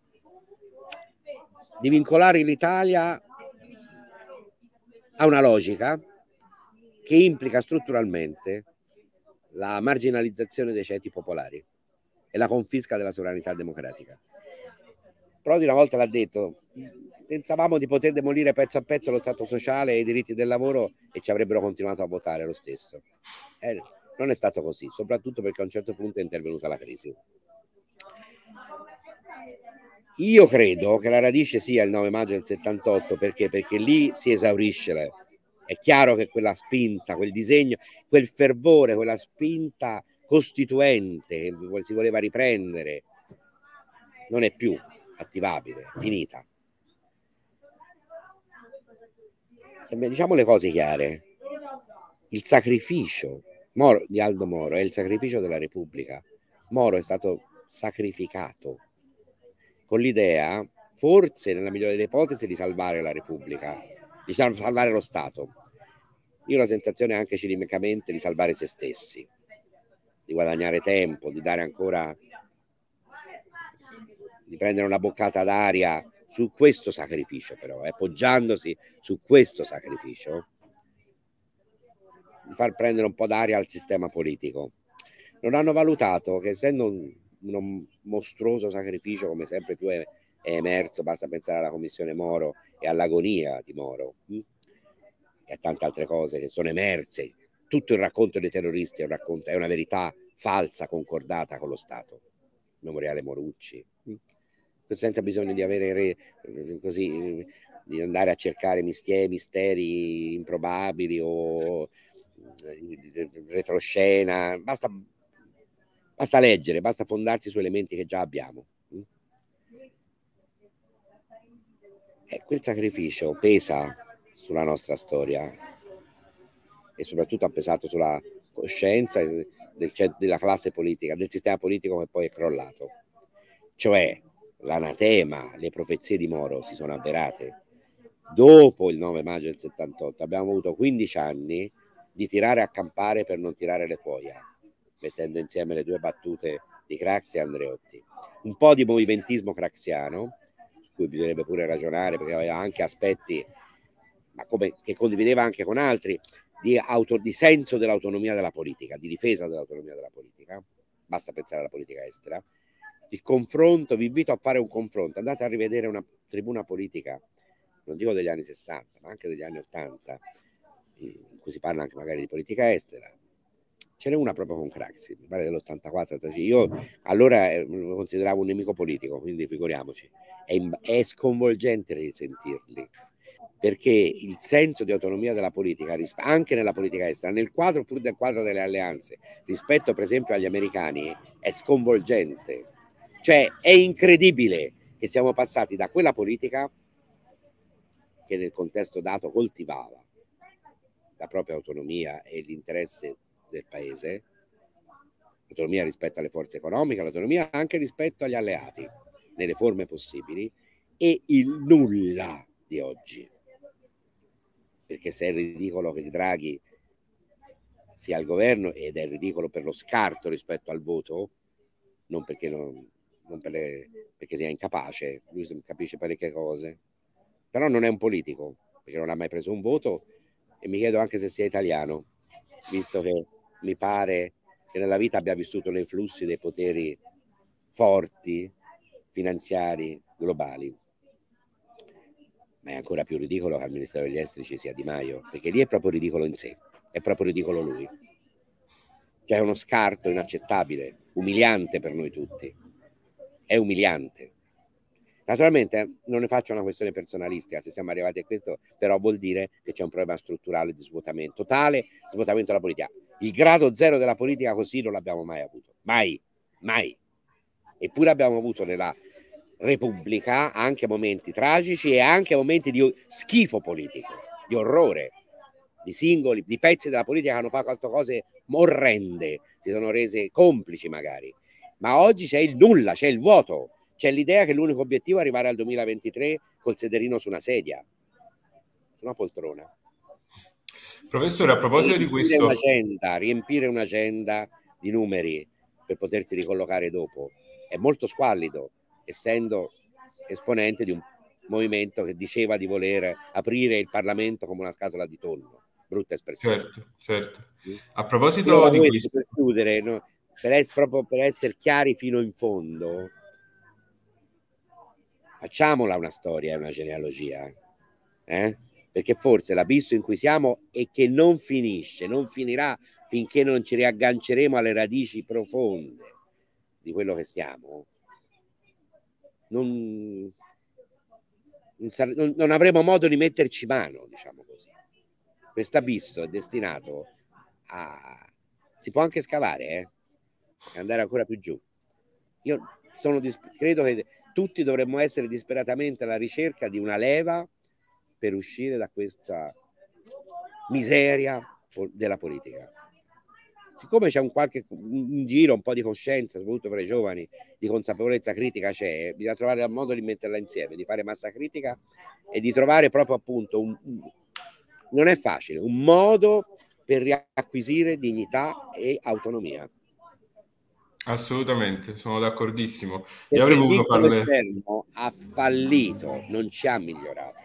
di vincolare l'Italia a una logica che implica strutturalmente la marginalizzazione dei ceti popolari e la confisca della sovranità democratica. Prodi una volta l'ha detto, pensavamo di poter demolire pezzo a pezzo lo Stato sociale e i diritti del lavoro e ci avrebbero continuato a votare lo stesso. Eh, non è stato così, soprattutto perché a un certo punto è intervenuta la crisi. Io credo che la radice sia il nove maggio del settantotto, perché? Perché lì si esaurisce la... È chiaro che quella spinta, quel disegno, quel fervore, quella spinta costituente che si voleva riprendere non è più attivabile, è finita. Diciamo le cose chiare. Il sacrificio Moro, di Aldo Moro è il sacrificio della Repubblica. Moro è stato sacrificato con l'idea, forse nella migliore delle ipotesi, di salvare la Repubblica, di salvare lo Stato. Io ho la sensazione anche cinicamente di salvare se stessi, di guadagnare tempo, di dare ancora, di prendere una boccata d'aria su questo sacrificio, però, eh, poggiandosi su questo sacrificio, di far prendere un po' d'aria al sistema politico. Non hanno valutato che, essendo un, un mostruoso sacrificio, come sempre più è, è emerso, basta pensare alla commissione Moro e all'agonia di Moro, hm? e a tante altre cose che sono emerse. Tutto il racconto dei terroristi è, un racconto, è una verità falsa concordata con lo Stato. Memoriale Morucci, senza bisogno di avere così, di andare a cercare misteri, misteri improbabili o retroscena, basta, basta leggere, basta fondarsi su elementi che già abbiamo. E quel sacrificio pesa sulla nostra storia e soprattutto ha pesato sulla coscienza del, della classe politica, del sistema politico che poi è crollato. Cioè l'anatema, le profezie di Moro si sono avverate dopo il nove maggio del settantotto. Abbiamo avuto quindici anni di tirare a campare per non tirare le cuoia, mettendo insieme le due battute di Craxi e Andreotti. Un po' di movimentismo craxiano, su cui bisognerebbe pure ragionare, perché aveva anche aspetti, ma come, che condivideva anche con altri, di, auto, di senso dell'autonomia della politica, di difesa dell'autonomia della politica. Basta pensare alla politica estera. Il confronto, vi invito a fare un confronto, andate a rivedere una tribuna politica, non dico degli anni sessanta, ma anche degli anni ottanta, in cui si parla anche magari di politica estera, Ce n'è una proprio con Craxi, mi pare dell'ottantaquattro. Io allora eh, lo consideravo un nemico politico, quindi figuriamoci. È, è sconvolgente risentirli, perché il senso di autonomia della politica, anche nella politica estera, nel quadro pur del quadro delle alleanze, rispetto per esempio agli americani, è sconvolgente. Cioè è incredibile che siamo passati da quella politica che nel contesto dato coltivava la propria autonomia e l'interesse del paese, l'autonomia rispetto alle forze economiche, l'autonomia anche rispetto agli alleati, nelle forme possibili, e il nulla di oggi. Perché se è ridicolo che Draghi sia al governo, ed è ridicolo per lo scarto rispetto al voto, non perché, non, non per le, perché sia incapace, lui capisce parecchie cose, però non è un politico, perché non ha mai preso un voto, e mi chiedo anche se sia italiano, visto che mi pare che nella vita abbia vissuto nei flussi dei poteri forti, finanziari, globali. Ma è ancora più ridicolo che al Ministero degli Esteri ci sia Di Maio, perché lì è proprio ridicolo in sé, è proprio ridicolo lui. Cioè è uno scarto inaccettabile, umiliante per noi tutti. È umiliante. Naturalmente non ne faccio una questione personalistica, se siamo arrivati a questo, però vuol dire che c'è un problema strutturale di svuotamento, totale svuotamento della politica. Il grado zero della politica così non l'abbiamo mai avuto, mai, mai. Eppure abbiamo avuto nella Repubblica anche momenti tragici e anche momenti di schifo politico, di orrore, di singoli, di pezzi della politica che hanno fatto cose orrende, si sono rese complici magari. Ma oggi c'è il nulla, c'è il vuoto. C'è l'idea che l'unico obiettivo è arrivare al duemilaventitré col sederino su una sedia, su una poltrona. Professore, a proposito riempire di questo... Un'agenda, riempire un'agenda di numeri per potersi ricollocare dopo è molto squallido, essendo esponente di un movimento che diceva di voler aprire il Parlamento come una scatola di tonno. Brutta espressione. Certo, certo. A proposito Io di questo... Per chiudere, no, per, es proprio per essere chiari fino in fondo, facciamola una storia e una genealogia, eh? Perché forse l'abisso in cui siamo e che non finisce, non finirà finché non ci riagganceremo alle radici profonde di quello che stiamo, non, non, non avremo modo di metterci mano, diciamo così. Questo abisso è destinato a... si può anche scavare, eh? E andare ancora più giù. Io sono credo che tutti dovremmo essere disperatamente alla ricerca di una leva per uscire da questa miseria della politica. Siccome c'è un qualche un giro, un po' di coscienza, soprattutto per i giovani, di consapevolezza critica c'è, bisogna trovare il modo di metterla insieme, di fare massa critica e di trovare proprio appunto un, un non è facile, un modo per riacquisire dignità e autonomia. Assolutamente, sono d'accordissimo. Perché Io avrei il voluto vincolo farle... esterno ha fallito, non ci ha migliorato.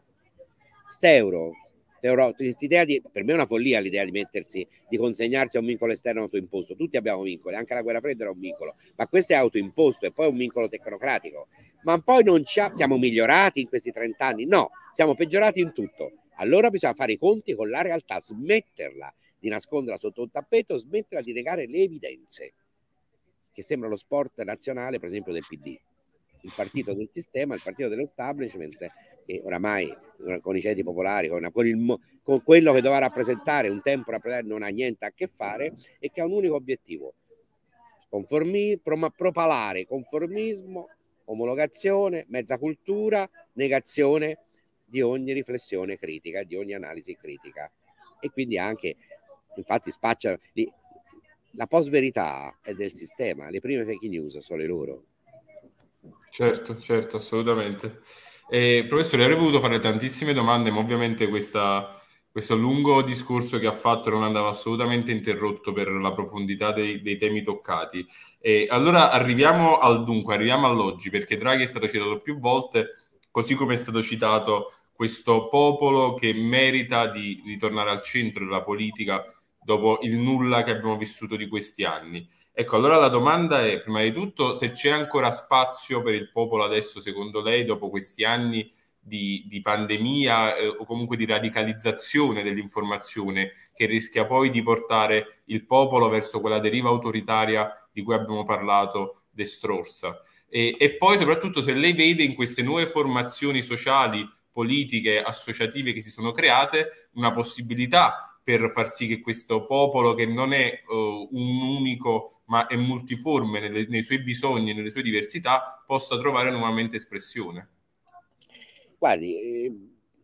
St'euro, quest'idea di, per me è una follia l'idea di mettersi, di consegnarsi a un vincolo esterno autoimposto. Tutti abbiamo vincoli, anche la guerra fredda era un vincolo, ma questo è autoimposto e poi è un vincolo tecnocratico. Ma poi non ci ha, siamo migliorati in questi trent'anni? No, siamo peggiorati in tutto. Allora bisogna fare i conti con la realtà, smetterla di nasconderla sotto un tappeto, smetterla di negare le evidenze, che sembra lo sport nazionale, per esempio, del P D, il partito del sistema, il partito dell'establishment, che oramai con i ceti popolari, con, con, il, con quello che doveva rappresentare un tempo rappresentare, non ha niente a che fare e che ha un unico obiettivo: conformi, pro, propalare conformismo, omologazione, mezza cultura, negazione di ogni riflessione critica, di ogni analisi critica. E quindi anche, infatti spacciano, la post-verità è del sistema, le prime fake news sono le loro. Certo, certo, assolutamente. Eh, professore, avrei voluto fare tantissime domande, ma ovviamente questa, questo lungo discorso che ha fatto non andava assolutamente interrotto per la profondità dei, dei temi toccati. E allora arriviamo al dunque, arriviamo all'oggi, perché Draghi è stato citato più volte, così come è stato citato questo popolo che merita di ritornare al centro della politica dopo il nulla che abbiamo vissuto di questi anni. Ecco, allora la domanda è, prima di tutto, se c'è ancora spazio per il popolo adesso, secondo lei, dopo questi anni di, di pandemia eh, o comunque di radicalizzazione dell'informazione che rischia poi di portare il popolo verso quella deriva autoritaria di cui abbiamo parlato destrorsa. E, e poi soprattutto se lei vede in queste nuove formazioni sociali, politiche, associative che si sono create una possibilità per far sì che questo popolo, che non è uh, un unico ma è multiforme nelle, nei suoi bisogni e nelle sue diversità, possa trovare nuovamente espressione. Guardi, eh,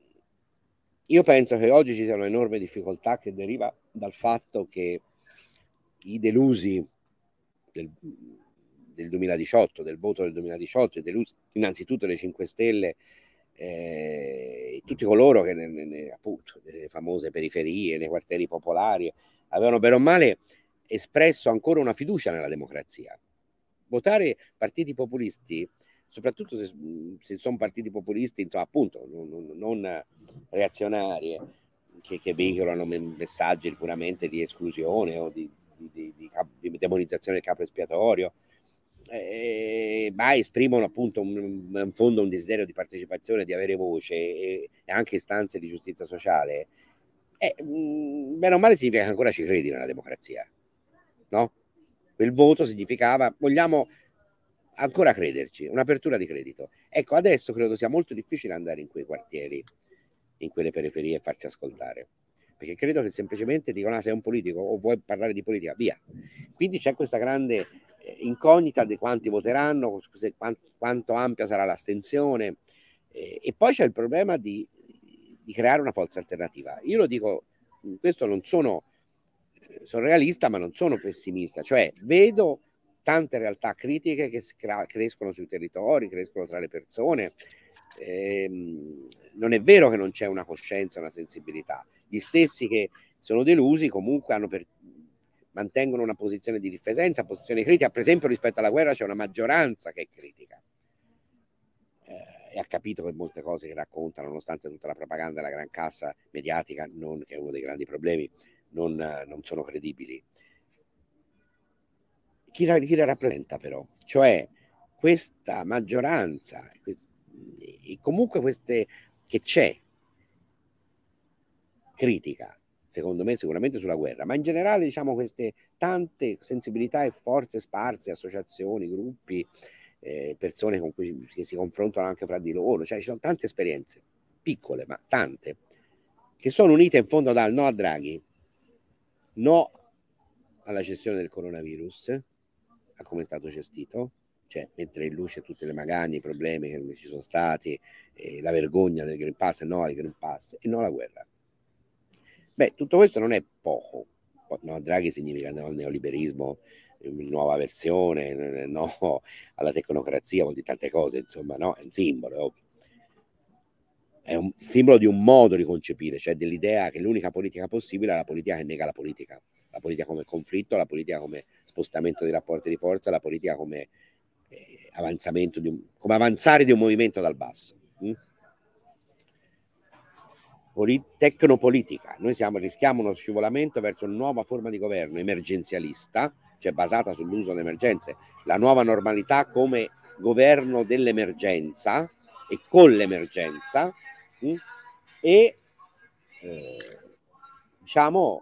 io penso che oggi ci sia un'enorme difficoltà che deriva dal fatto che i delusi del, del duemiladiciotto, del voto del duemiladiciotto, i delusi innanzitutto dei cinque Stelle, eh, tutti coloro che ne, ne, appunto nelle famose periferie, nei quartieri popolari avevano bene o male espresso ancora una fiducia nella democrazia. Votare partiti populisti, soprattutto se, se sono partiti populisti, insomma, appunto, non, non reazionari, che, che veicolano messaggi puramente di esclusione o di, di, di, di, di demonizzazione del capo espiatorio, eh, ma esprimono appunto un, in fondo un desiderio di partecipazione, di avere voce e, e anche istanze di giustizia sociale, eh, bene o male significa che ancora ci credi nella democrazia, no? Quel voto significava vogliamo ancora crederci, un'apertura di credito. Ecco, adesso credo sia molto difficile andare in quei quartieri, in quelle periferie e farsi ascoltare, perché credo che semplicemente dicono ah, sei un politico o vuoi parlare di politica, via. Quindi c'è questa grande eh, incognita di quanti voteranno, se, quanto, quanto ampia sarà l'astensione, eh, e poi c'è il problema di, di creare una forza alternativa. Io lo dico, questo non sono, sono realista ma non sono pessimista, cioè vedo tante realtà critiche che crescono sui territori, crescono tra le persone. Eh, non è vero che non c'è una coscienza, una sensibilità. Gli stessi che sono delusi comunque hanno per, mantengono una posizione di difesenza, posizione critica. Per esempio rispetto alla guerra c'è una maggioranza che è critica eh, e ha capito che molte cose che raccontano, nonostante tutta la propaganda e la gran cassa mediatica, non, che è uno dei grandi problemi, non, non sono credibili. Chi la, chi la rappresenta però? Cioè questa maggioranza e comunque queste che c'è critica, secondo me sicuramente sulla guerra, ma in generale diciamo queste tante sensibilità e forze sparse, associazioni, gruppi, eh, persone con cui che si confrontano anche fra di loro, cioè ci sono tante esperienze, piccole ma tante, che sono unite in fondo dal no a Draghi, no alla gestione del coronavirus, a come è stato gestito, cioè mettere in luce tutte le magagne, i problemi che ci sono stati, eh, la vergogna del Green Pass, no al Green Pass e no alla guerra. Beh, tutto questo non è poco. No, Draghi significa no al neoliberismo, nuova versione, no alla tecnocrazia, vuol dire tante cose, insomma, no? È un simbolo, è ovvio. È un simbolo di un modo di concepire, cioè dell'idea che l'unica politica possibile è la politica che nega la politica. La politica come conflitto, la politica come spostamento dei rapporti di forza, la politica come eh, avanzamento di un, come avanzare di un movimento dal basso. Mm? Tecnopolitica. Noi siamo, rischiamo uno scivolamento verso una nuova forma di governo emergenzialista, cioè basata sull'uso delle emergenze, la nuova normalità come governo dell'emergenza e con l'emergenza mm? e eh, diciamo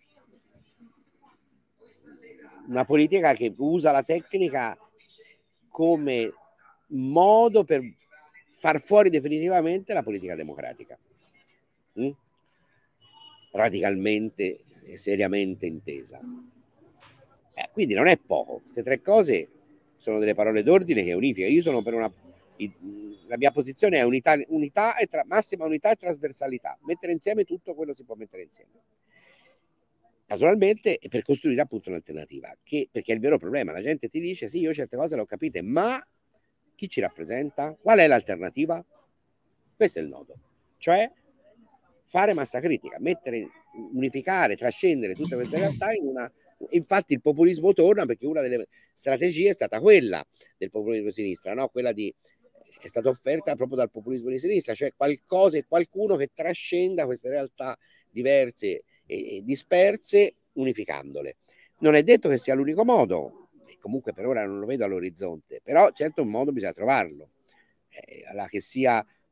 una politica che usa la tecnica come modo per far fuori definitivamente la politica democratica, mm? radicalmente e seriamente intesa. Eh, quindi non è poco. Queste tre cose sono delle parole d'ordine che unificano. Io sono per una... La mia posizione è unità, unità e tra, massima unità e trasversalità. Mettere insieme tutto quello si può mettere insieme. Naturalmente è per costruire appunto un'alternativa, che, perché è il vero problema. La gente ti dice sì, io certe cose le ho capite, ma chi ci rappresenta? Qual è l'alternativa? Questo è il nodo. Cioè fare massa critica, mettere, unificare, trascendere tutte queste realtà in una... Infatti il populismo torna perché una delle strategie è stata quella del populismo di sinistra, no? Quella di... è stata offerta proprio dal populismo di sinistra, cioè qualcosa e qualcuno che trascenda queste realtà diverse e disperse unificandole. Non è detto che sia l'unico modo, e comunque per ora non lo vedo all'orizzonte, però certo un modo bisogna trovarlo, eh, alla che sia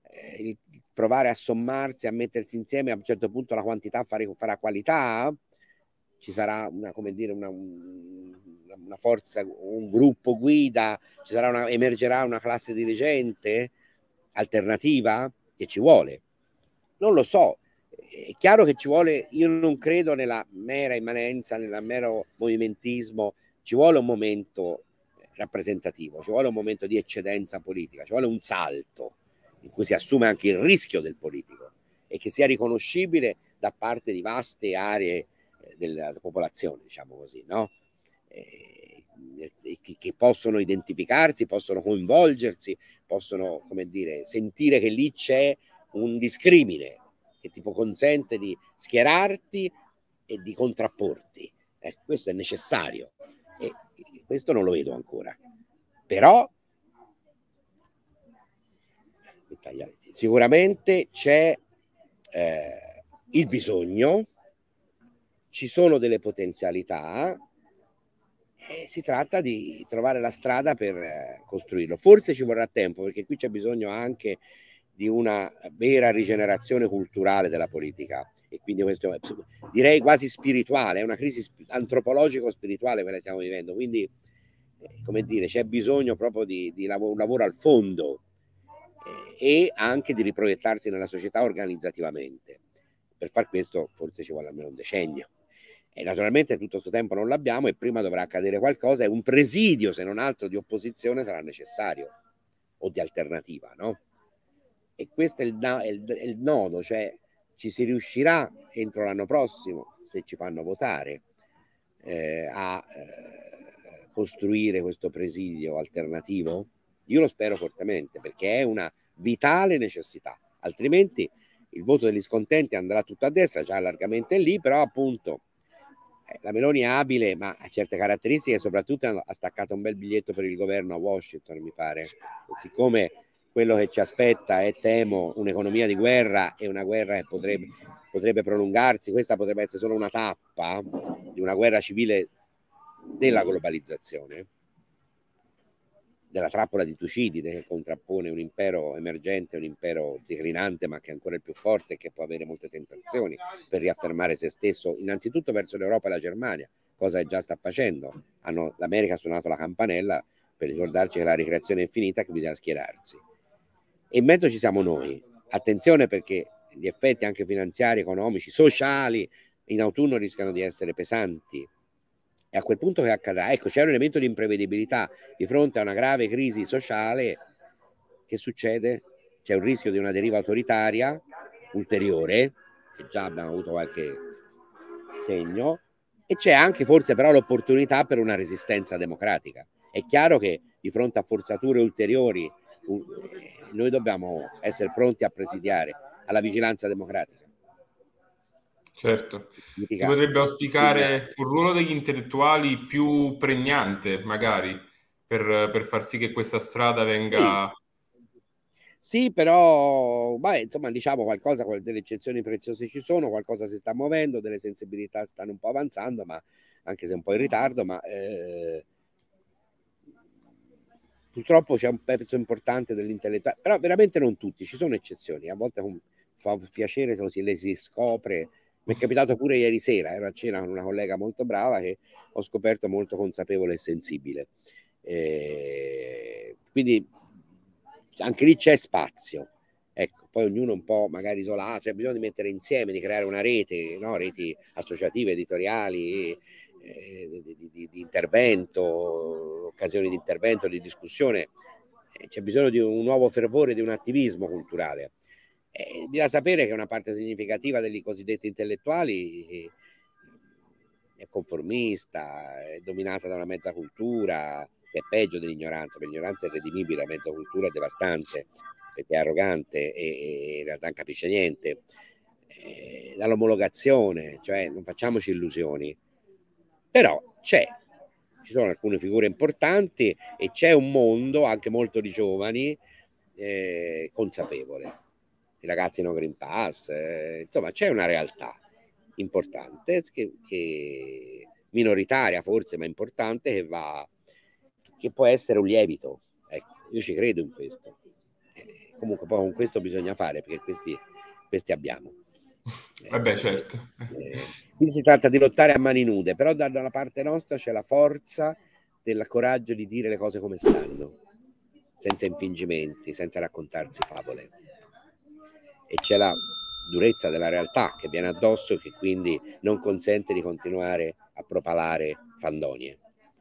eh, il provare a sommarsi, a mettersi insieme, a un certo punto la quantità fare, farà qualità, ci sarà una, come dire, una, una forza, un gruppo guida, ci sarà una, emergerà una classe dirigente alternativa che ci vuole. Non lo so, è chiaro che ci vuole, io non credo nella mera immanenza, nel mero movimentismo, ci vuole un momento rappresentativo, ci vuole un momento di eccedenza politica, ci vuole un salto in cui si assume anche il rischio del politico e che sia riconoscibile da parte di vaste aree della popolazione, diciamo così, no? E, e, che possono identificarsi, possono coinvolgersi, possono, come dire, sentire che lì c'è un discrimine che ti consente di schierarti e di contrapporti. Eh, questo è necessario e questo non lo vedo ancora. Però sicuramente c'è eh, il bisogno, ci sono delle potenzialità e si tratta di trovare la strada per eh, costruirlo. Forse ci vorrà tempo, perché qui c'è bisogno anche di una vera rigenerazione culturale della politica e quindi questo direi quasi spirituale, è una crisi antropologico-spirituale che la stiamo vivendo, quindi eh, come dire, c'è bisogno proprio di, di lav- un lavoro al fondo eh, e anche di riproiettarsi nella società organizzativamente. Per far questo forse ci vuole almeno un decennio. E naturalmente tutto questo tempo non l'abbiamo e prima dovrà accadere qualcosa e un presidio, se non altro, di opposizione sarà necessario o di alternativa, no? E questo è il, è il, è il nodo, cioè ci si riuscirà entro l'anno prossimo, se ci fanno votare, eh, a eh, costruire questo presidio alternativo? Io lo spero fortemente perché è una vitale necessità, altrimenti il voto degli scontenti andrà tutto a destra, già largamente lì, però appunto la Meloni è abile, ma ha certe caratteristiche, soprattutto ha staccato un bel biglietto per il governo a Washington, mi pare. E siccome quello che ci aspetta è, temo, un'economia di guerra e una guerra che potrebbe, potrebbe prolungarsi, questa potrebbe essere solo una tappa di una guerra civile della globalizzazione, della trappola di Tucidide che contrappone un impero emergente, un impero declinante ma che è ancora il più forte e che può avere molte tentazioni per riaffermare se stesso innanzitutto verso l'Europa e la Germania, cosa che già sta facendo. Hanno, l'America ha suonato la campanella per ricordarci che la ricreazione è finita, che bisogna schierarsi. E in mezzo ci siamo noi. Attenzione perché gli effetti anche finanziari, economici, sociali in autunno rischiano di essere pesanti. E a quel punto che accadrà? Ecco, c'è un elemento di imprevedibilità di fronte a una grave crisi sociale. Che succede? C'è un rischio di una deriva autoritaria ulteriore, che già abbiamo avuto qualche segno, e c'è anche forse però l'opportunità per una resistenza democratica. È chiaro che di fronte a forzature ulteriori noi dobbiamo essere pronti a presidiare alla vigilanza democratica. Certo, si potrebbe auspicare un ruolo degli intellettuali più pregnante, magari, per, per far sì che questa strada venga... Sì, sì però, beh, insomma, diciamo qualcosa, delle eccezioni preziose ci sono, qualcosa si sta muovendo, delle sensibilità stanno un po' avanzando, ma anche se un po' in ritardo, ma eh, purtroppo c'è un pezzo importante dell'intellettuale, però veramente non tutti, ci sono eccezioni, a volte fa piacere se lo si, le si scopre. Mi è capitato pure ieri sera, ero a cena con una collega molto brava che ho scoperto molto consapevole e sensibile. Eh, quindi anche lì c'è spazio. Ecco, poi ognuno un po' magari isolato, c'è bisogno di mettere insieme, di creare una rete, no? Reti associative, editoriali, eh, di, di, di intervento, occasioni di intervento, di discussione. Eh, c'è bisogno di un nuovo fervore, di un attivismo culturale. Eh, bisogna sapere che una parte significativa degli cosiddetti intellettuali è conformista, è dominata da una mezza cultura, che è peggio dell'ignoranza, perché l'ignoranza è irredimibile, la mezza cultura è devastante, perché è arrogante e, e in realtà non capisce niente. Eh, dall'omologazione, cioè non facciamoci illusioni, però c'è, ci sono alcune figure importanti e c'è un mondo anche molto di giovani eh, consapevole. I ragazzi no Green Pass, eh, insomma c'è una realtà importante che, che minoritaria forse ma importante che va che può essere un lievito, ecco, io ci credo in questo, eh, comunque poi con questo bisogna fare, perché questi, questi abbiamo. Vabbè, certo. Eh, qui si tratta di lottare a mani nude, però dalla parte nostra c'è la forza del coraggio di dire le cose come stanno, senza infingimenti, senza raccontarsi favole. E c'è la durezza della realtà che viene addosso e che quindi non consente di continuare a propalare fandonie.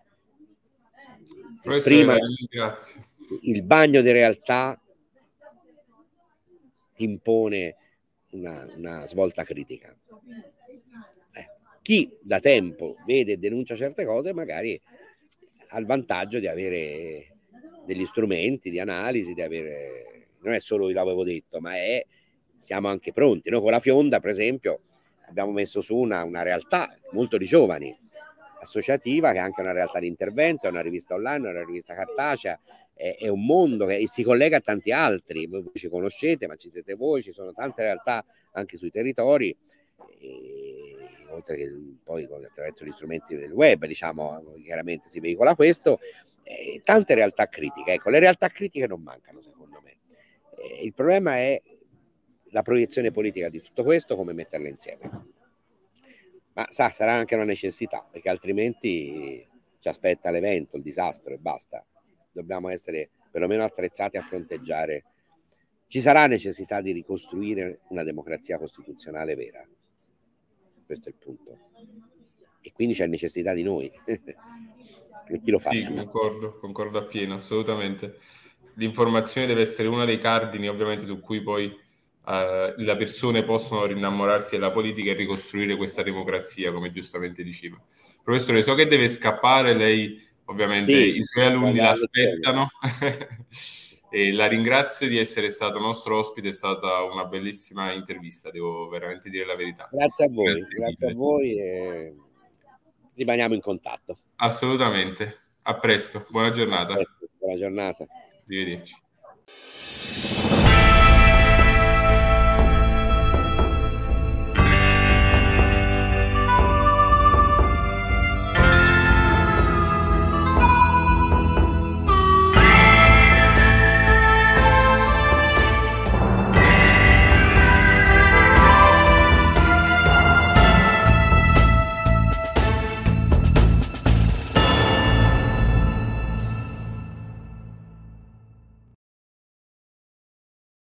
Prima grazie. il bagno di realtà impone una, una svolta critica. Eh, chi da tempo vede e denuncia certe cose magari ha il vantaggio di avere degli strumenti di analisi, di avere, non è solo io l'avevo detto, ma è siamo anche pronti. Noi con la Fionda, per esempio, abbiamo messo su una, una realtà molto di giovani, associativa, che è anche una realtà di intervento, è una rivista online, è una rivista cartacea, è, è un mondo che si collega a tanti altri. Voi ci conoscete, ma ci siete voi, ci sono tante realtà anche sui territori, e, oltre che poi attraverso gli strumenti del web, diciamo, chiaramente si veicola questo, eh, tante realtà critiche. Ecco, le realtà critiche non mancano, secondo me. Eh, il problema è la proiezione politica di tutto questo, come metterla insieme. Ma sa, sarà anche una necessità, perché altrimenti ci aspetta l'evento, il disastro e basta. Dobbiamo essere perlomeno attrezzati a fronteggiare. Ci sarà necessità di ricostruire una democrazia costituzionale vera. Questo è il punto. E quindi c'è necessità di noi. E chi lo fa? Sì, concordo, concordo appieno, assolutamente. L'informazione deve essere uno dei cardini, ovviamente, su cui poi eh, le persone possono rinnamorarsi della politica e ricostruire questa democrazia, come giustamente diceva. Professore, so che deve scappare, lei ovviamente sì, i suoi alunni l'aspettano. E la ringrazio di essere stato nostro ospite, è stata una bellissima intervista, devo veramente dire la verità. Grazie a voi, grazie, grazie a voi e rimaniamo in contatto. Assolutamente, a presto, buona giornata. A presto, buona giornata. Arrivederci.